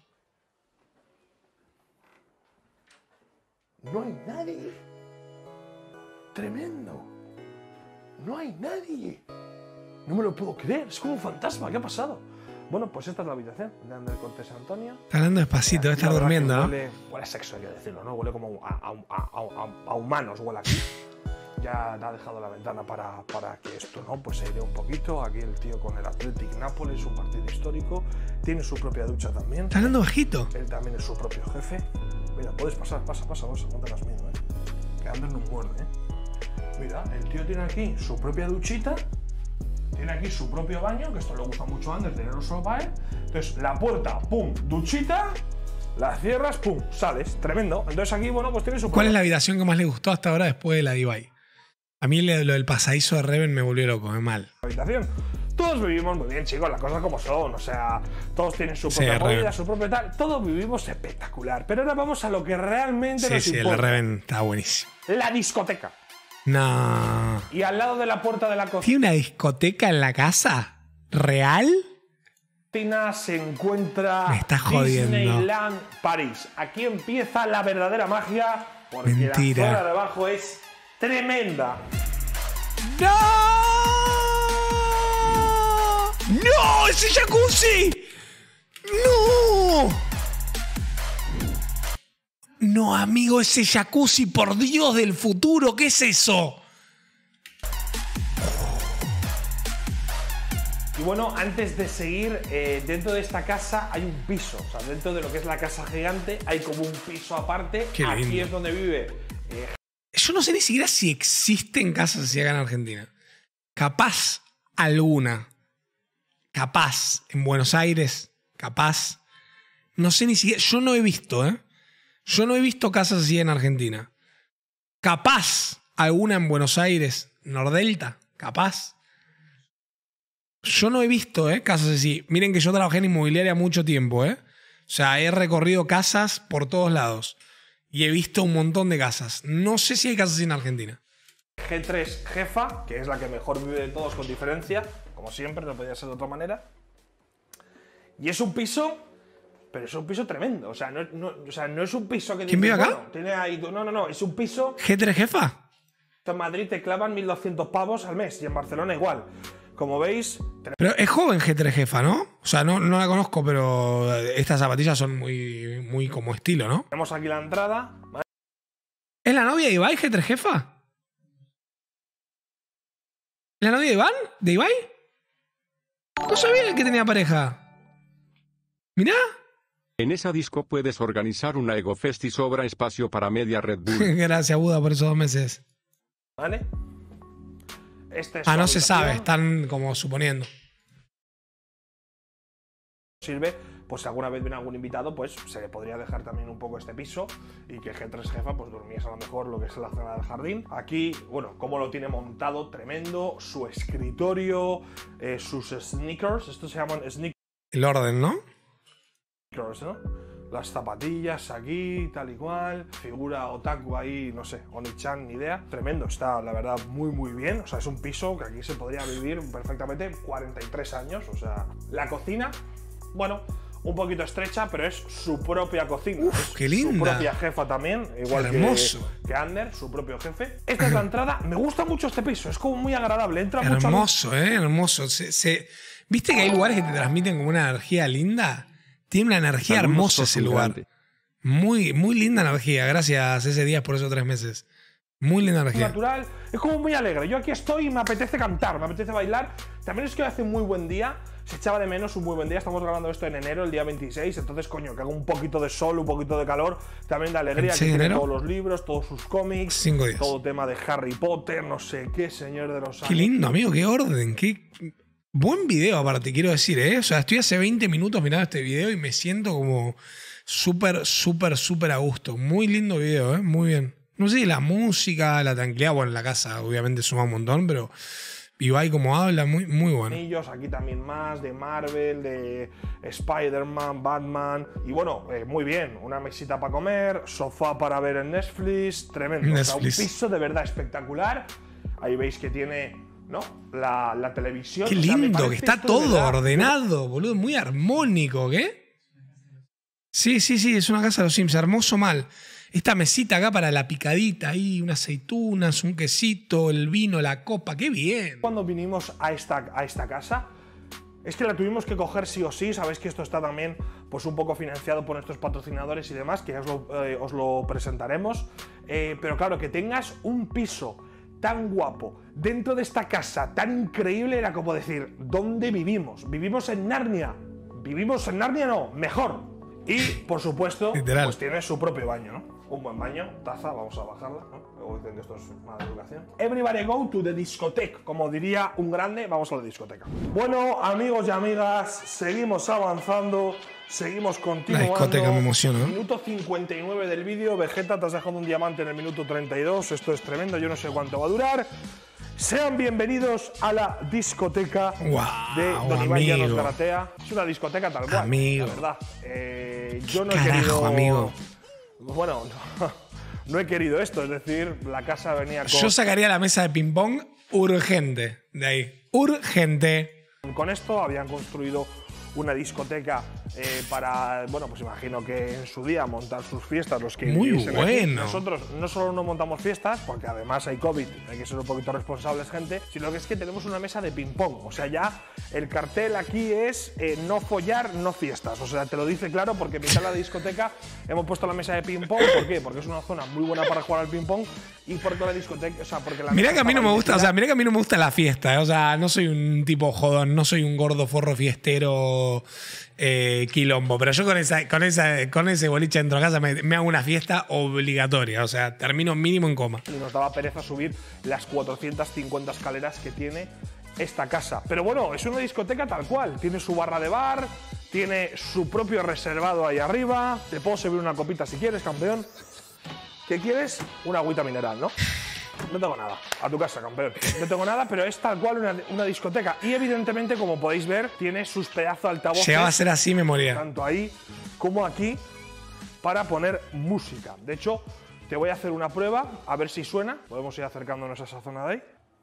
No hay nadie. Tremendo. No hay nadie. No me lo puedo creer. Es como un fantasma. ¿Qué ha pasado? Bueno, pues esta es la habitación de Ander Cortés Antonio. Está hablando despacito, debe estar La verdad durmiendo, que ¿no? huele, huele a sexo, hay que decirlo, ¿no? Huele como a, a, a, a, a humanos, huele aquí. Ya ha dejado la ventana para, para que esto, ¿no? Pues se aire un poquito. Aquí el tío con el Athletic Nápoles, un partido histórico. Tiene su propia ducha también. Está hablando bajito. Él también es su propio jefe. Mira, puedes pasar, pasa, pasa, pasa, no tengas miedo, ¿eh? Que Ander no muerde, ¿eh? Mira, el tío tiene aquí su propia duchita, tiene aquí su propio baño, que esto le gusta mucho a Ander, tenerlo solo para él. Entonces, la puerta, pum, duchita, la cierras, pum, sales, tremendo. Entonces aquí, bueno, pues tiene su... ¿Cuál es la habitación que más le gustó hasta ahora después de la de Ibai? A mí lo del pasadizo de Reven me volvió loco, es mal. habitación? Todos vivimos muy bien, chicos, las cosas como son, o sea, todos tienen su propia Sí, movida, Reven. su propio tal, todos vivimos espectacular. Pero ahora vamos a lo que realmente Sí, nos sí, el de importa. Reven está buenísimo. La discoteca. No. Y al lado de la puerta de la cocina ¿Tiene una discoteca en la casa? ¿Real? se encuentra Me estás jodiendo. Disneyland París. Aquí empieza la verdadera magia, porque Mentira. la zona de abajo es tremenda. ¡No! ¡No! ¡Ese jacuzzi! ¡No! No, amigo, ese jacuzzi, por Dios del futuro, ¿qué es eso? Y bueno, antes de seguir, eh, dentro de esta casa hay un piso. O sea, dentro de lo que es la casa gigante hay como un piso aparte. Qué Aquí lindo. es donde vive eh, Yo no sé ni siquiera si existen casas así acá en Argentina. Capaz alguna. Capaz en Buenos Aires. Capaz. No sé ni siquiera. Yo no he visto, ¿eh? Yo no he visto casas así en Argentina. Capaz alguna en Buenos Aires. Nordelta. Capaz. Yo no he visto, ¿eh? Casas así. Miren que yo trabajé en inmobiliaria mucho tiempo, ¿eh? O sea, he recorrido casas por todos lados. Y he visto un montón de casas. No sé si hay casas así en Argentina. G tres Jefa, que es la que mejor vive de todos con diferencia, como siempre, no podía ser de otra manera. Y es un piso, pero es un piso tremendo. O sea, no, no, o sea, no es un piso que... ¿Quién dices, vive acá? bueno, tiene ahí, no, no, no, es un piso... ¿G tres Jefa? En Madrid te clavan mil doscientos pavos al mes y en Barcelona igual. Como veis, Pero es joven G tres Jefa, ¿no? O sea, no, no la conozco, pero estas zapatillas son muy, muy como estilo, ¿no? tenemos aquí la entrada. ¿Vale? ¿Es la novia de Ibai, G tres Jefa? ¿La novia de Iván? ¿De Ibai? No sabía que tenía pareja. Mirá. En esa disco puedes organizar una Egofest y sobra espacio para media Red Bull. Gracias, Buda, por esos dos meses. ¿Vale? Este es Ah, su no se habitación. sabe, están como suponiendo. Sirve, pues si alguna vez viene algún invitado, pues se le podría dejar también un poco este piso y que G tres Jefa pues durmiese a lo mejor lo que es la zona del jardín. Aquí, bueno, cómo lo tiene montado, tremendo, su escritorio, eh, sus sneakers, estos se llaman sneakers, El orden, ¿no? ¿no? Las zapatillas aquí, tal y cual, figura otaku ahí, no sé, Oni-chan, ni idea. Tremendo, está la verdad muy muy bien, o sea, es un piso que aquí se podría vivir perfectamente cuarenta y tres años, o sea, la cocina, bueno, un poquito estrecha, pero es su propia cocina. Uf, es qué linda. Su propia jefa también, igual Hermoso. que, que Ander, su propio jefe. Esta es la entrada, me gusta mucho este piso, es como muy agradable, entra mucho... Hermoso, ¿eh? Hermoso. Se, se- ¿Viste que hay lugares que te transmiten como una energía linda? Tiene una energía Saludos, hermosa sos ese un lugar. grande. Muy, muy linda energía. Gracias ese día por esos tres meses. Muy linda energía. natural, es como muy alegre. Yo aquí estoy y me apetece cantar, me apetece bailar. También es que hoy hace un muy buen día, se echaba de menos un muy buen día. Estamos grabando esto en enero, el día veintiséis, entonces coño, que haga un poquito de sol, un poquito de calor, también de alegría. Aquí ¿veintiséis de tiene enero? todos los libros, todos sus cómics, Cinco días. todo tema de Harry Potter, no sé qué, Señor de los Qué Anillos. lindo, amigo. Qué orden. Qué buen video, aparte, quiero decir, ¿eh? O sea, estoy hace veinte minutos mirando este video y me siento como súper, súper, súper a gusto. Muy lindo video, ¿eh? Muy bien. No sé, la música, la tranquilidad, bueno, la casa obviamente suma un montón, pero Ibai como habla, muy, muy bueno. Anillos, aquí también más de Marvel, de Spider-Man, Batman. Y bueno, eh, muy bien, una mesita para comer, sofá para ver en Netflix, tremendo. O sea, un Netflix. piso de verdad espectacular. Ahí veis que tiene, ¿no? La, la televisión. Qué O sea, me lindo, que parece está esto de todo verdad- ordenado, boludo, muy armónico, ¿qué? Sí, sí, sí, es una casa de los Sims, hermoso mal. Esta mesita acá para la picadita ahí, unas aceitunas, un quesito, el vino, la copa, qué bien. Cuando vinimos a esta, a esta casa, es que la tuvimos que coger sí o sí. Sabéis que esto está también pues, un poco financiado por nuestros patrocinadores y demás, que ya os lo, eh, os lo presentaremos. Eh, pero claro, que tengas un piso tan guapo dentro de esta casa tan increíble era como decir, ¿dónde vivimos? ¿Vivimos en Narnia? ¿Vivimos en Narnia? No, mejor. Y, por supuesto, Literal. pues tiene su propio baño, ¿no? Un buen baño, taza, vamos a bajarla, ¿no? Luego dicen que esto es mala educación. Everybody go to the discotheque, como diría un grande, vamos a la discoteca. Bueno, amigos y amigas, seguimos avanzando, seguimos continuando. La discoteca me emociona, ¿no? Minuto cincuenta y nueve del vídeo, Vegeta, te has dejado un diamante en el minuto treinta y dos, esto es tremendo, yo no sé cuánto va a durar. Sean bienvenidos a la discoteca Wow, de Don Iván Llanos amigo. Garatea. Es una discoteca tal cual, Amigo. la verdad. Eh, yo no he Carajo, querido, amigo. Bueno, no, no he querido esto, es decir, la casa venía con, Yo sacaría la mesa de ping-pong urgente de ahí. Urgente. con esto, habían construido una discoteca eh, para, bueno, pues imagino que en su día montar sus fiestas, los que Muy viviesen aquí. bueno. Nosotros no solo no montamos fiestas, porque además hay COVID, hay que ser un poquito responsables, gente, sino que es que tenemos una mesa de ping-pong. O sea, ya el cartel aquí es eh, no follar, no fiestas. O sea, te lo dice claro, porque en mitad de la discoteca hemos puesto la mesa de ping-pong. ¿Por qué? Porque es una zona muy buena para jugar al ping-pong y porque la discoteca, o sea, porque la Mirá mesa que a mí no estaba me gusta, o sea, elegida. mirá que a mí no me gusta la fiesta, eh. O sea, no soy un tipo jodón, no soy un gordo forro fiestero eh, quilombo, pero yo con esa, con esa, con ese boliche dentro de casa me, me hago una fiesta obligatoria, o sea, termino mínimo en coma. Y nos daba pereza subir las cuatrocientas cincuenta escaleras que tiene esta casa. Pero bueno, es una discoteca tal cual. Tiene su barra de bar, tiene su propio reservado ahí arriba. Te puedo servir una copita si quieres, campeón. ¿Qué quieres? Una agüita mineral, ¿no? No tengo nada. A tu casa, campeón. No tengo nada, pero es tal cual una, una discoteca. Y evidentemente, como podéis ver, tiene sus pedazos de altavoces. Llegaba a ser así, me moría. Tanto ahí como aquí para poner música. De hecho, te voy a hacer una prueba, a ver si suena. Podemos ir acercándonos a esa zona de ahí.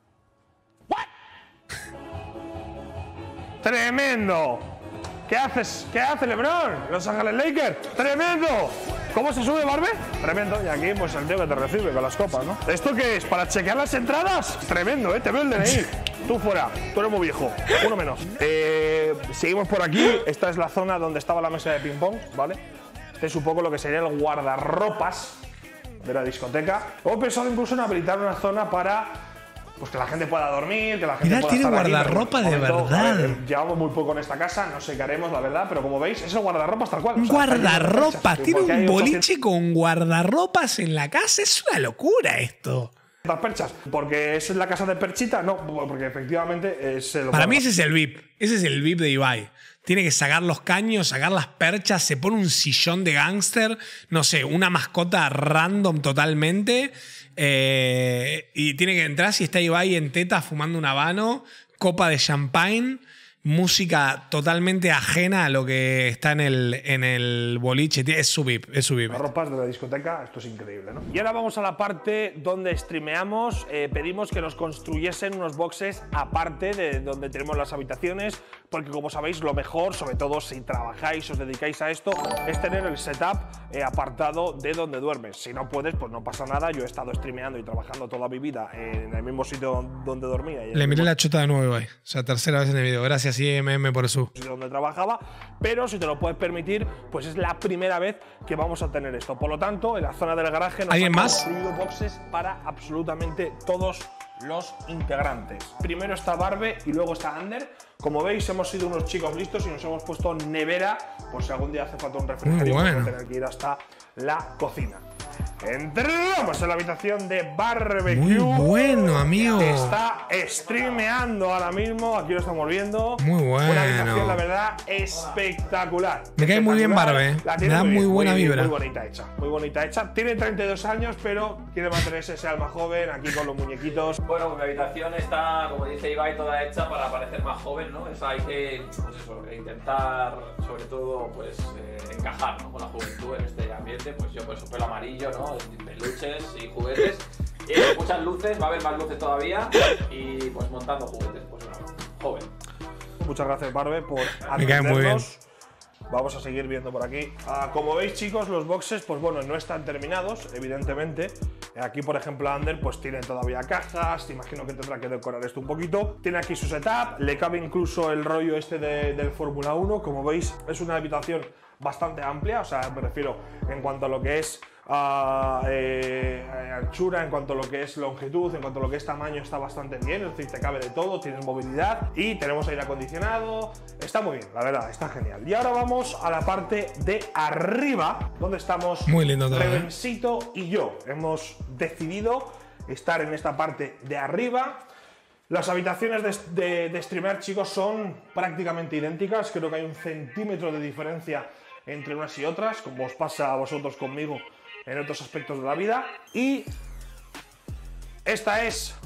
¡Tremendo! ¿Qué haces? ¿Qué hace LeBron? Los Ángeles Lakers. ¡Tremendo! ¿Cómo se sube, Barbe? Tremendo. Y aquí, pues el tío que te recibe con las copas, ¿no? ¿Esto qué es? ¿Para chequear las entradas? Tremendo, ¿eh? Te veo el D N I. Tú fuera. Tú eres muy viejo. Uno menos. Eh, seguimos por aquí. Esta es la zona donde estaba la mesa de ping-pong, ¿vale? Este es un poco lo que sería el guardarropas de la discoteca. Hemos pensado incluso en habilitar una zona para, pues, que la gente pueda dormir, que la gente Mirá, pueda tiene estar aquí, guardarropa pero, de momento, verdad. a ver, llevamos muy poco en esta casa, no sé qué haremos, la verdad, pero como veis, es el guardarropas tal cual. Un O sea, está lleno de guardarropas, perchas, tiene porque hay un ochocientas boliche con guardarropas en la casa, es una locura esto. perchas. ¿Porque es la casa de Perchita? No, porque efectivamente es el Para mí ese es el V I P, ese es el V I P de Ibai. Tiene que sacar los caños, sacar las perchas, se pone un sillón de gángster, no sé, una mascota random totalmente. Eh, y tiene que entrar si está Ibai en teta fumando un habano, copa de champagne, música totalmente ajena a lo que está en el, en el boliche. Es su V I P, es su V I P. Las ropas de la discoteca, esto es increíble, ¿no? Y ahora vamos a la parte donde streameamos. Eh, pedimos que nos construyesen unos boxes aparte de donde tenemos las habitaciones, porque como sabéis, lo mejor, sobre todo si trabajáis, os dedicáis a esto, es tener el setup eh, apartado de donde duermes. Si no puedes, pues no pasa nada. Yo he estado streameando y trabajando toda mi vida en el mismo sitio donde dormía. Y en Le el miré mismo la chota de nuevo, Ibai. O sea, tercera vez en el video. Gracias, I M M, por eso. sitio donde trabajaba, pero si te lo puedes permitir, pues es la primera vez que vamos a tener esto. Por lo tanto, en la zona del garaje nos ¿Alguien han más? construido boxes para absolutamente todos los integrantes. Primero está Barbe y luego está Ander. Como veis, hemos sido unos chicos listos y nos hemos puesto nevera por si algún día hace falta un refrigerio, Muy bueno. pues no tener que ir hasta la cocina. Entramos en la habitación de barbecue. Muy bueno, amigo. Está streameando ahora mismo, aquí lo estamos viendo. Muy bueno. Una habitación, la verdad, espectacular. Me cae muy bien Espectacular. Barbe, ¿eh? La tiene Me da muy bien, buena bien, vibra. Muy bonita hecha, muy bonita hecha. Tiene treinta y dos años, pero quiere mantenerse ese alma joven, aquí con los muñequitos. Bueno, pues mi habitación está, como dice Ibai, toda hecha para parecer más joven, ¿no? Esa hay que, pues eso, intentar, sobre todo, pues eh, encajar, ¿no?, con la juventud en este ambiente. Pues yo, pues, pelo amarillo, ¿no?, peluches y juguetes. Y muchas luces, va a haber más luces todavía. Y pues montando juguetes, pues bueno, joven. Muchas gracias, Barbe, por Me cae muy bien. atendernos. Vamos a seguir viendo por aquí. Ah, como veis, chicos, los boxes, pues bueno, no están terminados, evidentemente. Aquí, por ejemplo, Ander, pues tiene todavía cajas. Te imagino que tendrá que decorar esto un poquito. Tiene aquí su setup. Le cabe incluso el rollo este de, del Fórmula uno. Como veis, es una habitación bastante amplia. O sea, me refiero en cuanto a lo que es Uh, eh, anchura, en cuanto a lo que es longitud, en cuanto a lo que es tamaño, está bastante bien, es decir, te cabe de todo, tienes movilidad y tenemos aire acondicionado, está muy bien, la verdad, está genial. Y ahora vamos a la parte de arriba, donde estamos muy lindo todo, Revencito ¿eh? y yo. Hemos decidido estar en esta parte de arriba. Las habitaciones de, de, de streamer, chicos, son prácticamente idénticas, creo que hay un centímetro de diferencia entre unas y otras, como os pasa a vosotros conmigo en otros aspectos de la vida. Y esta es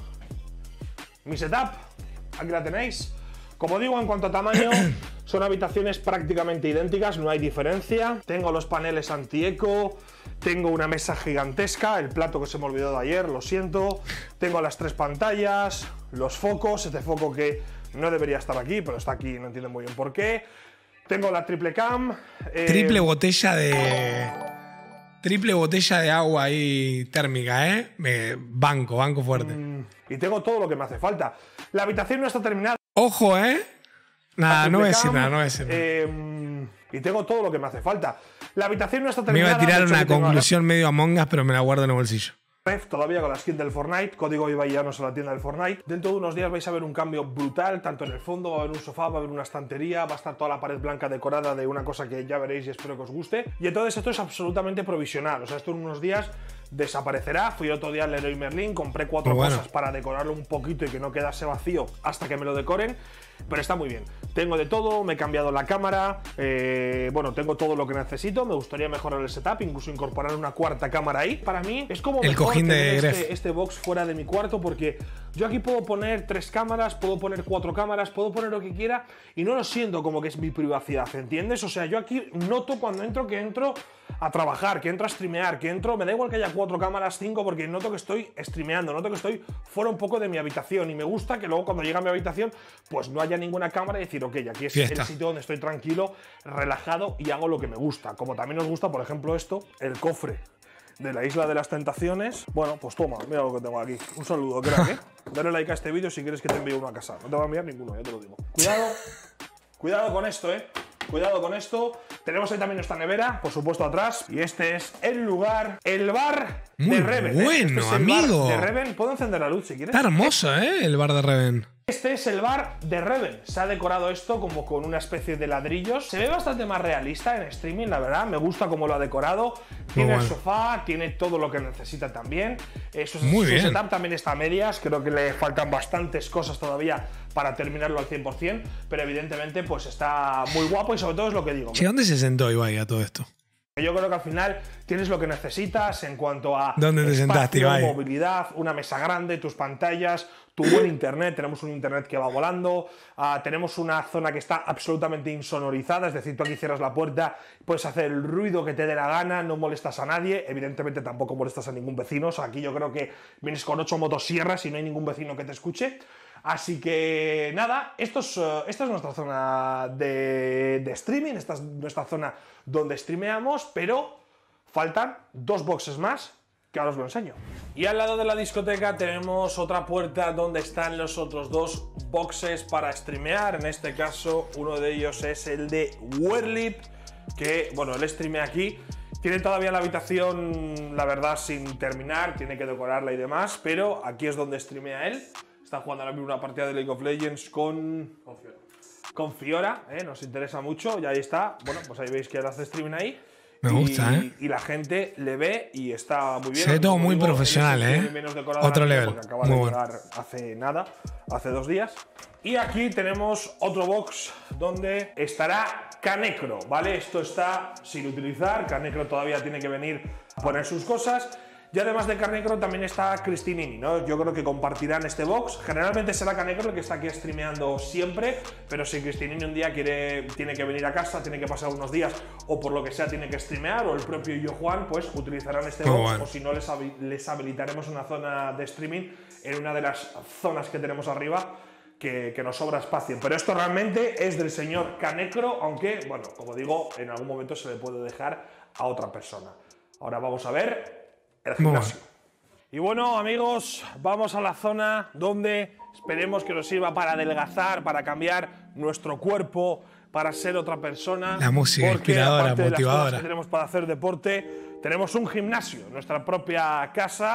mi setup, aquí la tenéis. Como digo, en cuanto a tamaño, son habitaciones prácticamente idénticas, no hay diferencia. Tengo los paneles anti-eco, tengo una mesa gigantesca, el plato que se me olvidó de ayer, lo siento. Tengo las tres pantallas, los focos, este foco que no debería estar aquí, pero está aquí, no entiendo muy bien por qué. Tengo la triple cam. Eh, triple botella de... Triple botella de agua ahí térmica, ¿eh? Me, banco, banco fuerte. Mm, y tengo todo lo que me hace falta. La habitación no está terminada. Ojo, ¿eh? Nada, no voy a decir nada, no voy a decir nada. Eh, y tengo todo lo que me hace falta. La habitación no está terminada. Me iba a tirar una conclusión medio Among Us, pero me la guardo en el bolsillo. Todavía con la skin del Fortnite, código Ibaianos en la tienda del Fortnite. Dentro de unos días vais a ver un cambio brutal, tanto en el fondo, va a haber un sofá, va a haber una estantería, va a estar toda la pared blanca decorada de una cosa que ya veréis y espero que os guste. Y entonces esto es absolutamente provisional, o sea, esto en unos días desaparecerá. Fui otro día al Leroy Merlin, compré cuatro bueno. cosas para decorarlo un poquito y que no quedase vacío hasta que me lo decoren, pero está muy bien. Tengo de todo, me he cambiado la cámara, eh, bueno, tengo todo lo que necesito. Me gustaría mejorar el setup, incluso incorporar una cuarta cámara ahí. Para mí es como el cojín de este, este box fuera de mi cuarto, porque yo aquí puedo poner tres cámaras, puedo poner cuatro cámaras, puedo poner lo que quiera y no lo siento como que es mi privacidad, ¿entiendes? O sea, yo aquí noto cuando entro que entro a trabajar, que entro a streamear, que entro, me da igual que haya cuatro cámaras, cinco, porque noto que estoy streameando, noto que estoy fuera un poco de mi habitación y me gusta que luego cuando llega a mi habitación pues no haya ninguna cámara y decir, ok, aquí es Fiesta. el sitio donde estoy tranquilo, relajado y hago lo que me gusta. Como también nos gusta, por ejemplo, esto, el cofre de la Isla de las Tentaciones. Bueno, pues toma, mira lo que tengo aquí. Un saludo, crack, ¿eh? Dale like a este vídeo si quieres que te envíe uno a casa. No te va a enviar ninguno, ya te lo digo. Cuidado, cuidado con esto, ¿eh? Cuidado con esto. Tenemos ahí también nuestra nevera, por supuesto, atrás. Y este es el lugar, el bar Muy de Reven. Bueno, ¿eh? Este es el amigo. Bar de Reven. ¿Puedo encender la luz si quieres? Está hermoso, ¿eh? El bar de Reven. Este es el bar de Reven. Se ha decorado esto como con una especie de ladrillos. Se ve bastante más realista en streaming, la verdad. Me gusta cómo lo ha decorado. Tiene el sofá, tiene todo lo que necesita también. Eso es, Muy su bien. setup también está a medias. Creo que le faltan bastantes cosas todavía para terminarlo al cien por cien. Pero evidentemente pues está muy guapo y sobre todo es lo que digo. Che, ¿dónde se sentó Ibai a todo esto? Yo creo que al final tienes lo que necesitas en cuanto a ¿Dónde te espacio, sentaste, Ibai? movilidad, una mesa grande, tus pantallas, tu buen internet. Tenemos un internet que va volando, uh, tenemos una zona que está absolutamente insonorizada, es decir, tú aquí cierras la puerta, puedes hacer el ruido que te dé la gana, no molestas a nadie, evidentemente tampoco molestas a ningún vecino. O sea, aquí yo creo que vienes con ocho motosierras y no hay ningún vecino que te escuche. Así que nada, esto es, uh, esta es nuestra zona de, de streaming, esta es nuestra zona donde streameamos, pero faltan dos boxes más que ahora os lo enseño. Y al lado de la discoteca tenemos otra puerta donde están los otros dos boxes para streamear. En este caso uno de ellos es el de Werlip, que bueno, él streamea aquí. Tiene todavía la habitación, la verdad, sin terminar, tiene que decorarla y demás, pero aquí es donde streamea él. Está jugando ahora mismo una partida de League of Legends con, con Fiora, con Fiora ¿eh? Nos interesa mucho y ahí está. Bueno, pues ahí veis que él hace streaming ahí. Me gusta, y, ¿eh? Y la gente le ve y está muy bien. Se ve todo muy profesional, ¿eh? Otro level. Acaba de llegar hace nada, hace dos días. Y aquí tenemos otro box donde estará Canecro, ¿vale? Esto está sin utilizar. Canecro todavía tiene que venir a poner sus cosas. Y además de Canecro también está Cristinini, ¿no? Yo creo que compartirán este box. Generalmente será Canecro el que está aquí streameando siempre, pero si Cristinini un día quiere, tiene que venir a casa, tiene que pasar unos días o por lo que sea tiene que streamear, o el propio Yo Juan, pues utilizarán este oh, box, bueno. O si no les, habi les habilitaremos una zona de streaming en una de las zonas que tenemos arriba, que, que nos sobra espacio. Pero esto realmente es del señor Canecro, aunque, bueno, como digo, en algún momento se le puede dejar a otra persona. Ahora vamos a ver el gimnasio. Bueno. Y bueno, amigos, vamos a la zona donde esperemos que nos sirva para adelgazar, para cambiar nuestro cuerpo, para ser otra persona. La música inspiradora, motivadora. De las cosas que motivadora. tenemos para hacer deporte, tenemos un gimnasio, nuestra propia casa,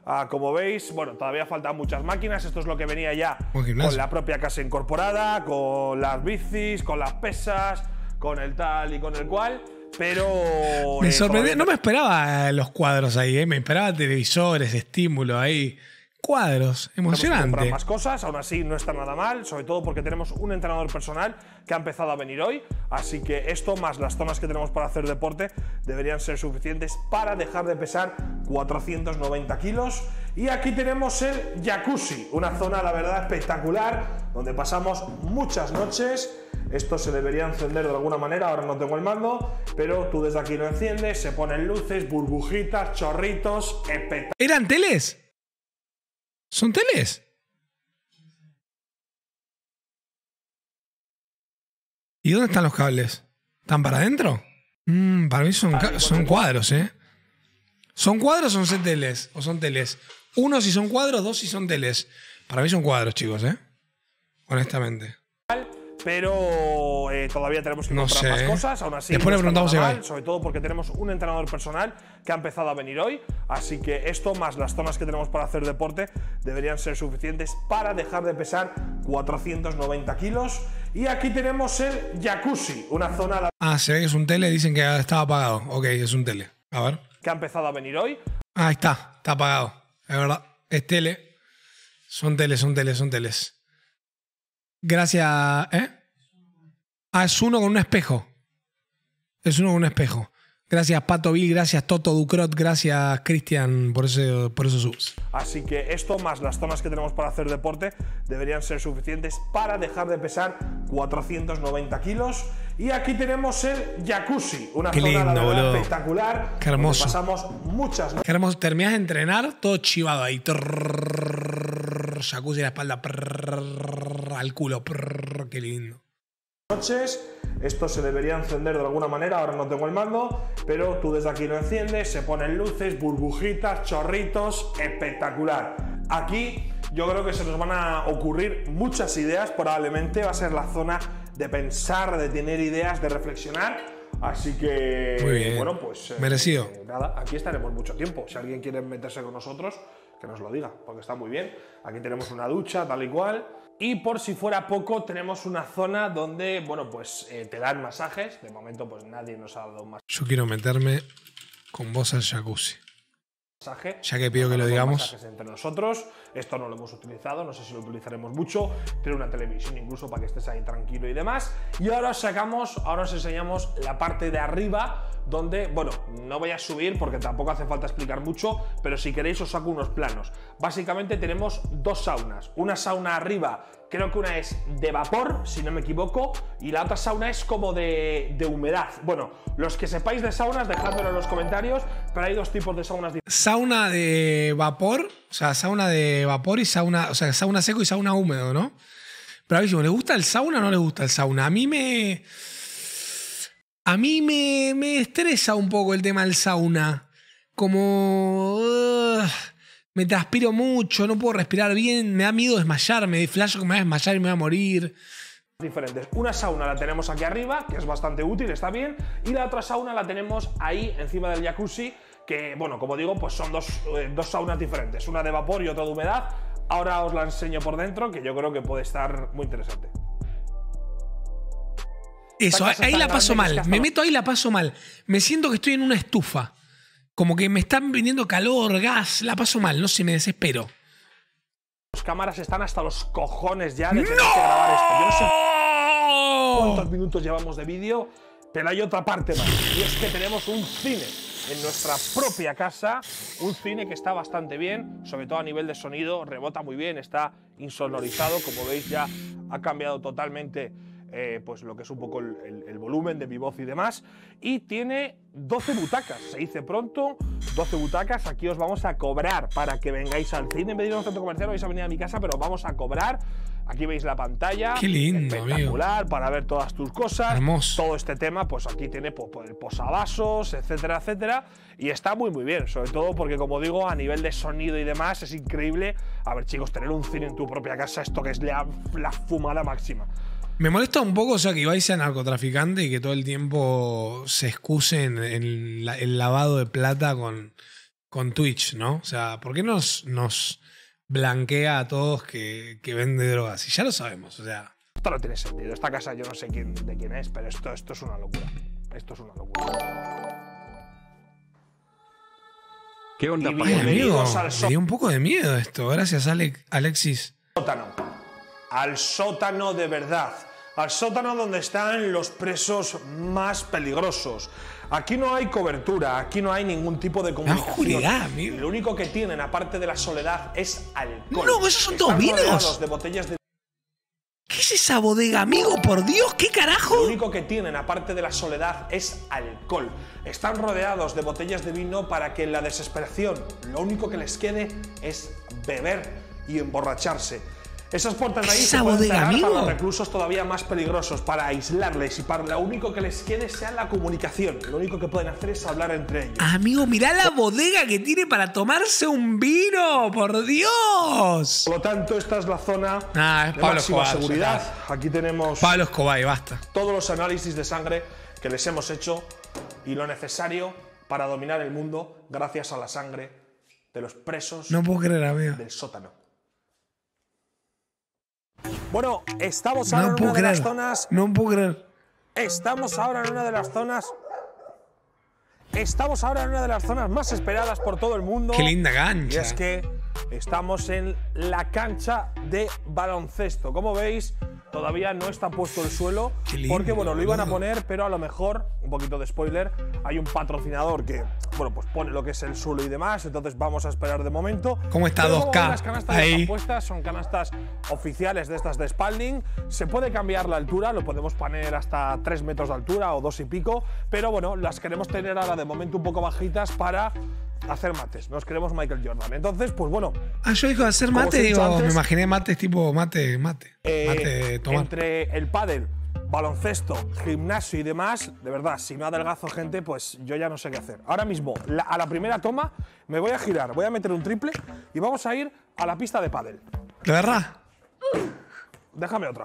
Ah, como veis, bueno, todavía faltan muchas máquinas. Esto es lo que venía ya Un gimnasio. con la propia casa incorporada, con las bicis, con las pesas, con el tal y con el cual. Pero Me eh, sorprendió, todavía- no me esperaba los cuadros ahí, ¿eh? Me esperaba televisores, estímulo ahí. Cuadros, Tenemos que comprar emocionante. más cosas, aún así no está nada mal, sobre todo porque tenemos un entrenador personal que ha empezado a venir hoy, así que esto más las zonas que tenemos para hacer deporte deberían ser suficientes para dejar de pesar cuatrocientos noventa kilos. Y aquí tenemos el jacuzzi, una zona la verdad espectacular donde pasamos muchas noches. Esto se debería encender de alguna manera, ahora no tengo el mando, pero tú desde aquí lo enciendes, se ponen luces, burbujitas, chorritos, espectacular. ¿Eran teles? ¿Son teles? ¿Y dónde están los cables? ¿Están para adentro? Mm, para mí son, ca- son cuadros, ¿eh? ¿Son cuadros o son teles? ¿O son teles? Uno si son cuadros, dos si son teles. Para mí son cuadros, chicos, ¿eh? Honestamente. Pero eh, todavía tenemos que No comprar sé, más ¿eh? cosas, aún así Después le no está preguntamos nada a Ibai. mal, sobre todo porque tenemos un entrenador personal que ha empezado a venir hoy, así que esto más las zonas que tenemos para hacer deporte deberían ser suficientes para dejar de pesar cuatrocientos noventa kilos. Y aquí tenemos el jacuzzi, una zona Ah, se ve que es un tele, dicen que estaba apagado. Ok, es un tele. A ver. que ha empezado a venir hoy. Ah, ahí está, está apagado. Es verdad. Es tele. Son teles, son teles, son teles. Gracias. ¿Eh? Ah, es uno con un espejo. Es uno con un espejo. Gracias, Pato Bill. Gracias, Toto Ducrot. Gracias, Cristian, por, ese, por esos subs. Así que esto más las zonas que tenemos para hacer deporte deberían ser suficientes para dejar de pesar cuatrocientos noventa kilos. Y aquí tenemos el jacuzzi, una Qué zona la lindo, verdad, boludo. espectacular. Qué hermoso. donde pasamos muchas Qué hermoso. Terminás de entrenar, todo chivado ahí. Trrr, jacuzzi en la espalda. Prrr, al culo. Prrr, qué lindo. noches. Esto se debería encender de alguna manera, ahora no tengo el mando, pero tú desde aquí lo enciendes, se ponen luces, burbujitas, chorritos, espectacular. Aquí yo creo que se nos van a ocurrir muchas ideas, probablemente va a ser la zona de pensar, de tener ideas, de reflexionar. Así que, Muy bien. bueno, pues eh, Merecido. eh, nada, aquí estaremos mucho tiempo. Si alguien quiere meterse con nosotros, que nos lo diga, porque está muy bien. Aquí tenemos una ducha, tal y cual. Y por si fuera poco, tenemos una zona donde, bueno, pues eh, te dan masajes. De momento, pues nadie nos ha dado un Yo quiero meterme con vos al jacuzzi. masaje. Ya que pido que lo Hacemos digamos. masajes entre nosotros. Esto no lo hemos utilizado, no sé si lo utilizaremos mucho. Tiene una televisión incluso para que estés ahí tranquilo y demás. Y ahora os sacamos, ahora os enseñamos la parte de arriba, donde, bueno, no voy a subir porque tampoco hace falta explicar mucho, pero si queréis os saco unos planos. Básicamente tenemos dos saunas. Una sauna arriba, creo que una es de vapor, si no me equivoco, y la otra sauna es como de, de humedad. Bueno, los que sepáis de saunas, dejádmelo en los comentarios, pero hay dos tipos de saunas diferentes. Sauna de vapor, o sea, sauna de vapor y sauna, o sea, sauna seco y sauna húmedo, ¿no? Pero a ver, ¿le gusta el sauna o no le gusta el sauna? A mí me. A mí me, me estresa un poco el tema del sauna. Como. uh, me transpiro mucho, no puedo respirar bien, me da miedo desmayarme, flasho que me voy a desmayar y me voy a morir. diferentes. Una sauna la tenemos aquí arriba, que es bastante útil, está bien, y la otra sauna la tenemos ahí encima del jacuzzi, que, bueno, como digo, pues son dos, eh, dos saunas diferentes, una de vapor y otra de humedad. Ahora os la enseño por dentro, que yo creo que puede estar muy interesante. Eso, Esta casa ahí es la tan paso grande que es mal. que Me hasta- meto ahí y la paso mal. Me siento que estoy en una estufa. Como que me están viniendo calor, gas. La paso mal, no sé, me desespero. Las cámaras están hasta los cojones ya de tener que grabar esto. Yo no sé cuántos minutos llevamos de vídeo, pero hay otra parte más. Y es que tenemos un cine en nuestra propia casa. Un cine que está bastante bien, sobre todo a nivel de sonido. Rebota muy bien, está insonorizado. Como veis, ya ha cambiado totalmente eh, pues lo que es un poco el, el- el volumen de mi voz y demás. Y tiene doce butacas, se dice pronto. doce butacas, aquí os vamos a cobrar para que vengáis al cine. En vez de ir a un centro comercial, vais a venir a mi casa, pero vamos a cobrar. Aquí veis la pantalla. Qué lindo, espectacular, para ver todas tus cosas. Hermoso. Todo este tema, pues aquí tiene po- po- el posavasos, etcétera, etcétera. Y está muy, muy bien. Sobre todo porque, como digo, a nivel de sonido y demás, es increíble. A ver, chicos, tener un cine en tu propia casa, esto que es la, la fumada máxima. Me molesta un poco, o sea, que Ibai sea narcotraficante y que todo el tiempo se excuse en, en la- el lavado de plata con, con Twitch, ¿no? O sea, ¿por qué nos, nos blanquea a todos que, que vende drogas? Y ya lo sabemos, o sea. Esto no tiene sentido. Esta casa yo no sé quién, de quién es, pero esto, esto es una locura. Esto es una locura. ¿Qué onda, Y Paco? Ay, amigo, bienvenidos al me dio un poco de miedo esto. Gracias, Ale- Alexis. Sótano. Al sótano de verdad. Al sótano donde están los presos más peligrosos. Aquí no hay cobertura, aquí no hay ningún tipo de comunicación. oscuridad, amigo. Y lo único que tienen, aparte de la soledad, es alcohol. No, esos son todos Están vinos. rodeados de botellas de... ¿Qué es esa bodega, amigo? Por Dios, ¿qué Lo carajo? único que tienen, aparte de la soledad, es alcohol. Están rodeados de botellas de vino para que en la desesperación lo único que les quede es beber y emborracharse. Esas puertas de ahí ¿Qué es se esa pueden bodega, cerrar amigo? para los reclusos todavía más peligrosos, para aislarles y para lo único que les quede sea la comunicación. Lo único que pueden hacer es hablar entre ellos. Amigo, mirá la bodega que tiene para tomarse un vino, por Dios. Por lo tanto, esta es la zona Ah, es de Pablo máxima Escobar, seguridad. Aquí tenemos Pablo Escobar, basta. todos los análisis de sangre que les hemos hecho y lo necesario para dominar el mundo gracias a la sangre de los presos No puedo creer, amigo. del sótano. Bueno, estamos ahora No en puedo una de las creer. zonas. No puedo creer. Estamos ahora en una de las zonas. Estamos ahora en una de las zonas más esperadas por todo el mundo. Qué linda Y cancha. es que estamos en la cancha de baloncesto. Como veis, todavía no está puesto el suelo. Qué lindo, Porque, bueno, lo iban a boludo. poner, pero a lo mejor, un poquito de spoiler, hay un patrocinador que, bueno, pues pone lo que es el suelo y demás. Entonces vamos a esperar de momento. ¿Cómo está Pero dos como K? ven, las canastas ya Ahí. están puestas, son canastas oficiales de estas de Spalding. Se puede cambiar la altura, lo podemos poner hasta tres metros de altura o dos y pico. Pero bueno, las queremos tener ahora de momento un poco bajitas para hacer mates. Nos queremos Michael Jordan. Entonces, pues bueno, Ah, yo digo hacer Como os mate, he dicho digo, antes, me imaginé mates tipo mate, mate. eh, mate de tomar. entre el pádel, baloncesto, gimnasio y demás, de verdad, si no adelgazo gente, pues yo ya no sé qué hacer. Ahora mismo, la- a la primera toma, me voy a girar, voy a meter un triple y vamos a ir a la pista de pádel. ¿De verdad? Déjame otra.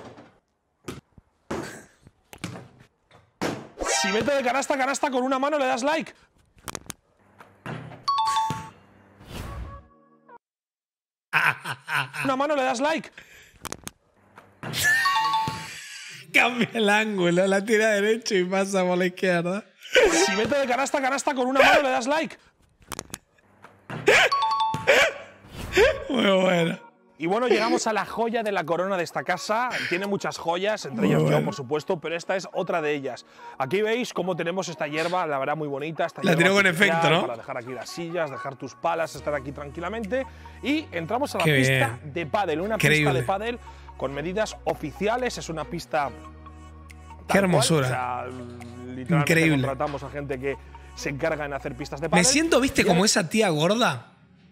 Si mete de canasta, canasta con una mano, le das like. Una mano, le das like. Cambia el ángulo, la tira derecho y pasa por la izquierda. Si mete de canasta, canasta con una mano, le das like. Muy bueno. Y bueno, llegamos a la joya de la corona de esta casa. Tiene muchas joyas, entre ellas yo, por supuesto, pero esta es otra de ellas. Aquí veis cómo tenemos esta hierba, la verdad, muy bonita. Esta La hierba tiró con artificial efecto, ¿no? Para dejar aquí las sillas, dejar tus palas, estar aquí tranquilamente. Y entramos a la Qué pista bien. de pádel. Una Increíble. pista de pádel con medidas oficiales. Es una pista… Qué tal hermosura. cual. O sea, literalmente Increíble. contratamos a gente que se encarga en hacer pistas de Me pádel. siento, viste, Y como esa tía gorda.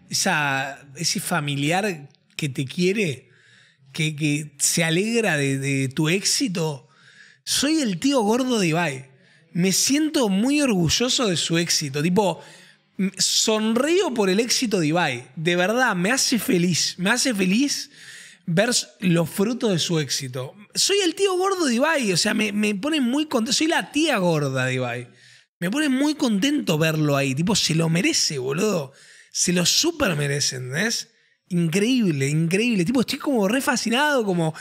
Esa, ese familiar que te quiere, que, que se alegra de, de tu éxito. Soy el tío gordo de Ibai. Me siento muy orgulloso de su éxito. Tipo, m- sonrío por el éxito de Ibai. De verdad, me hace feliz. Me hace feliz ver los frutos de su éxito. Soy el tío gordo de Ibai. O sea, me, me pone muy contento. Soy la tía gorda de Ibai. Me pone muy contento verlo ahí. Tipo, se lo merece, boludo. Se lo súper merece, ¿entendés? Increíble, increíble. Tipo, estoy como re fascinado, como,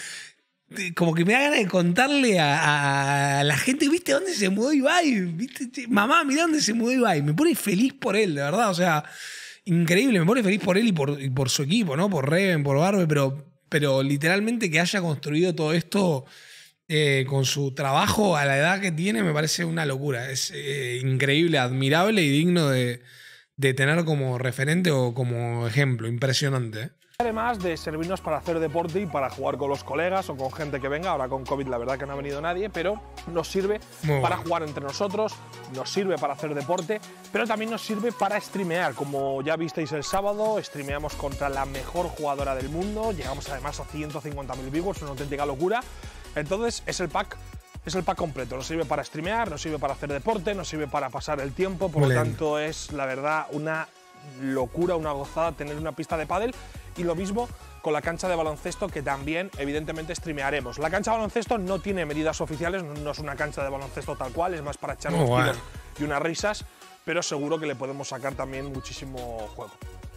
como que me da ganas de contarle a, a la gente, ¿viste dónde se mudó Ibai? ¿Viste? Mamá, mirá dónde se mudó Ibai. Me pone feliz por él, de verdad. O sea, increíble. Me pone feliz por él y por, y por su equipo, ¿no? Por Reven, por Barbe, pero, pero literalmente que haya construido todo esto eh, con su trabajo a la edad que tiene me parece una locura. Es eh, increíble, admirable y digno de de tener como referente o como ejemplo. Impresionante, ¿eh? Además de servirnos para hacer deporte y para jugar con los colegas o con gente que venga. Ahora con COVID la verdad que no ha venido nadie, pero nos sirve Muy para bueno. jugar entre nosotros, nos sirve para hacer deporte, pero también nos sirve para streamear. Como ya visteis el sábado, streameamos contra la mejor jugadora del mundo, llegamos además a ciento cincuenta mil viewers, una auténtica locura. Entonces es el pack Es el pack completo, nos sirve para streamear, nos sirve para hacer deporte, nos sirve para pasar el tiempo, por Muy lo bien. tanto es la verdad una locura, una gozada tener una pista de pádel y lo mismo con la cancha de baloncesto que también evidentemente streamearemos. La cancha de baloncesto no tiene medidas oficiales, no no es una cancha de baloncesto tal cual, es más para echar Muy unos bueno. tiros y unas risas, pero seguro que le podemos sacar también muchísimo juego.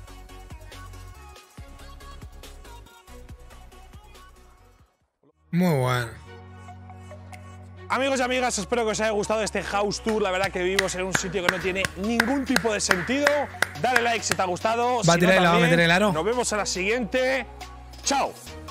Muy bueno. Amigos y amigas, espero que os haya gustado este house tour. La verdad que vivimos en un sitio que no tiene ningún tipo de sentido. Dale like si te ha gustado. Va a si tirar no, y la va a también. meter en el aro. Nos vemos en la siguiente. ¡Chao!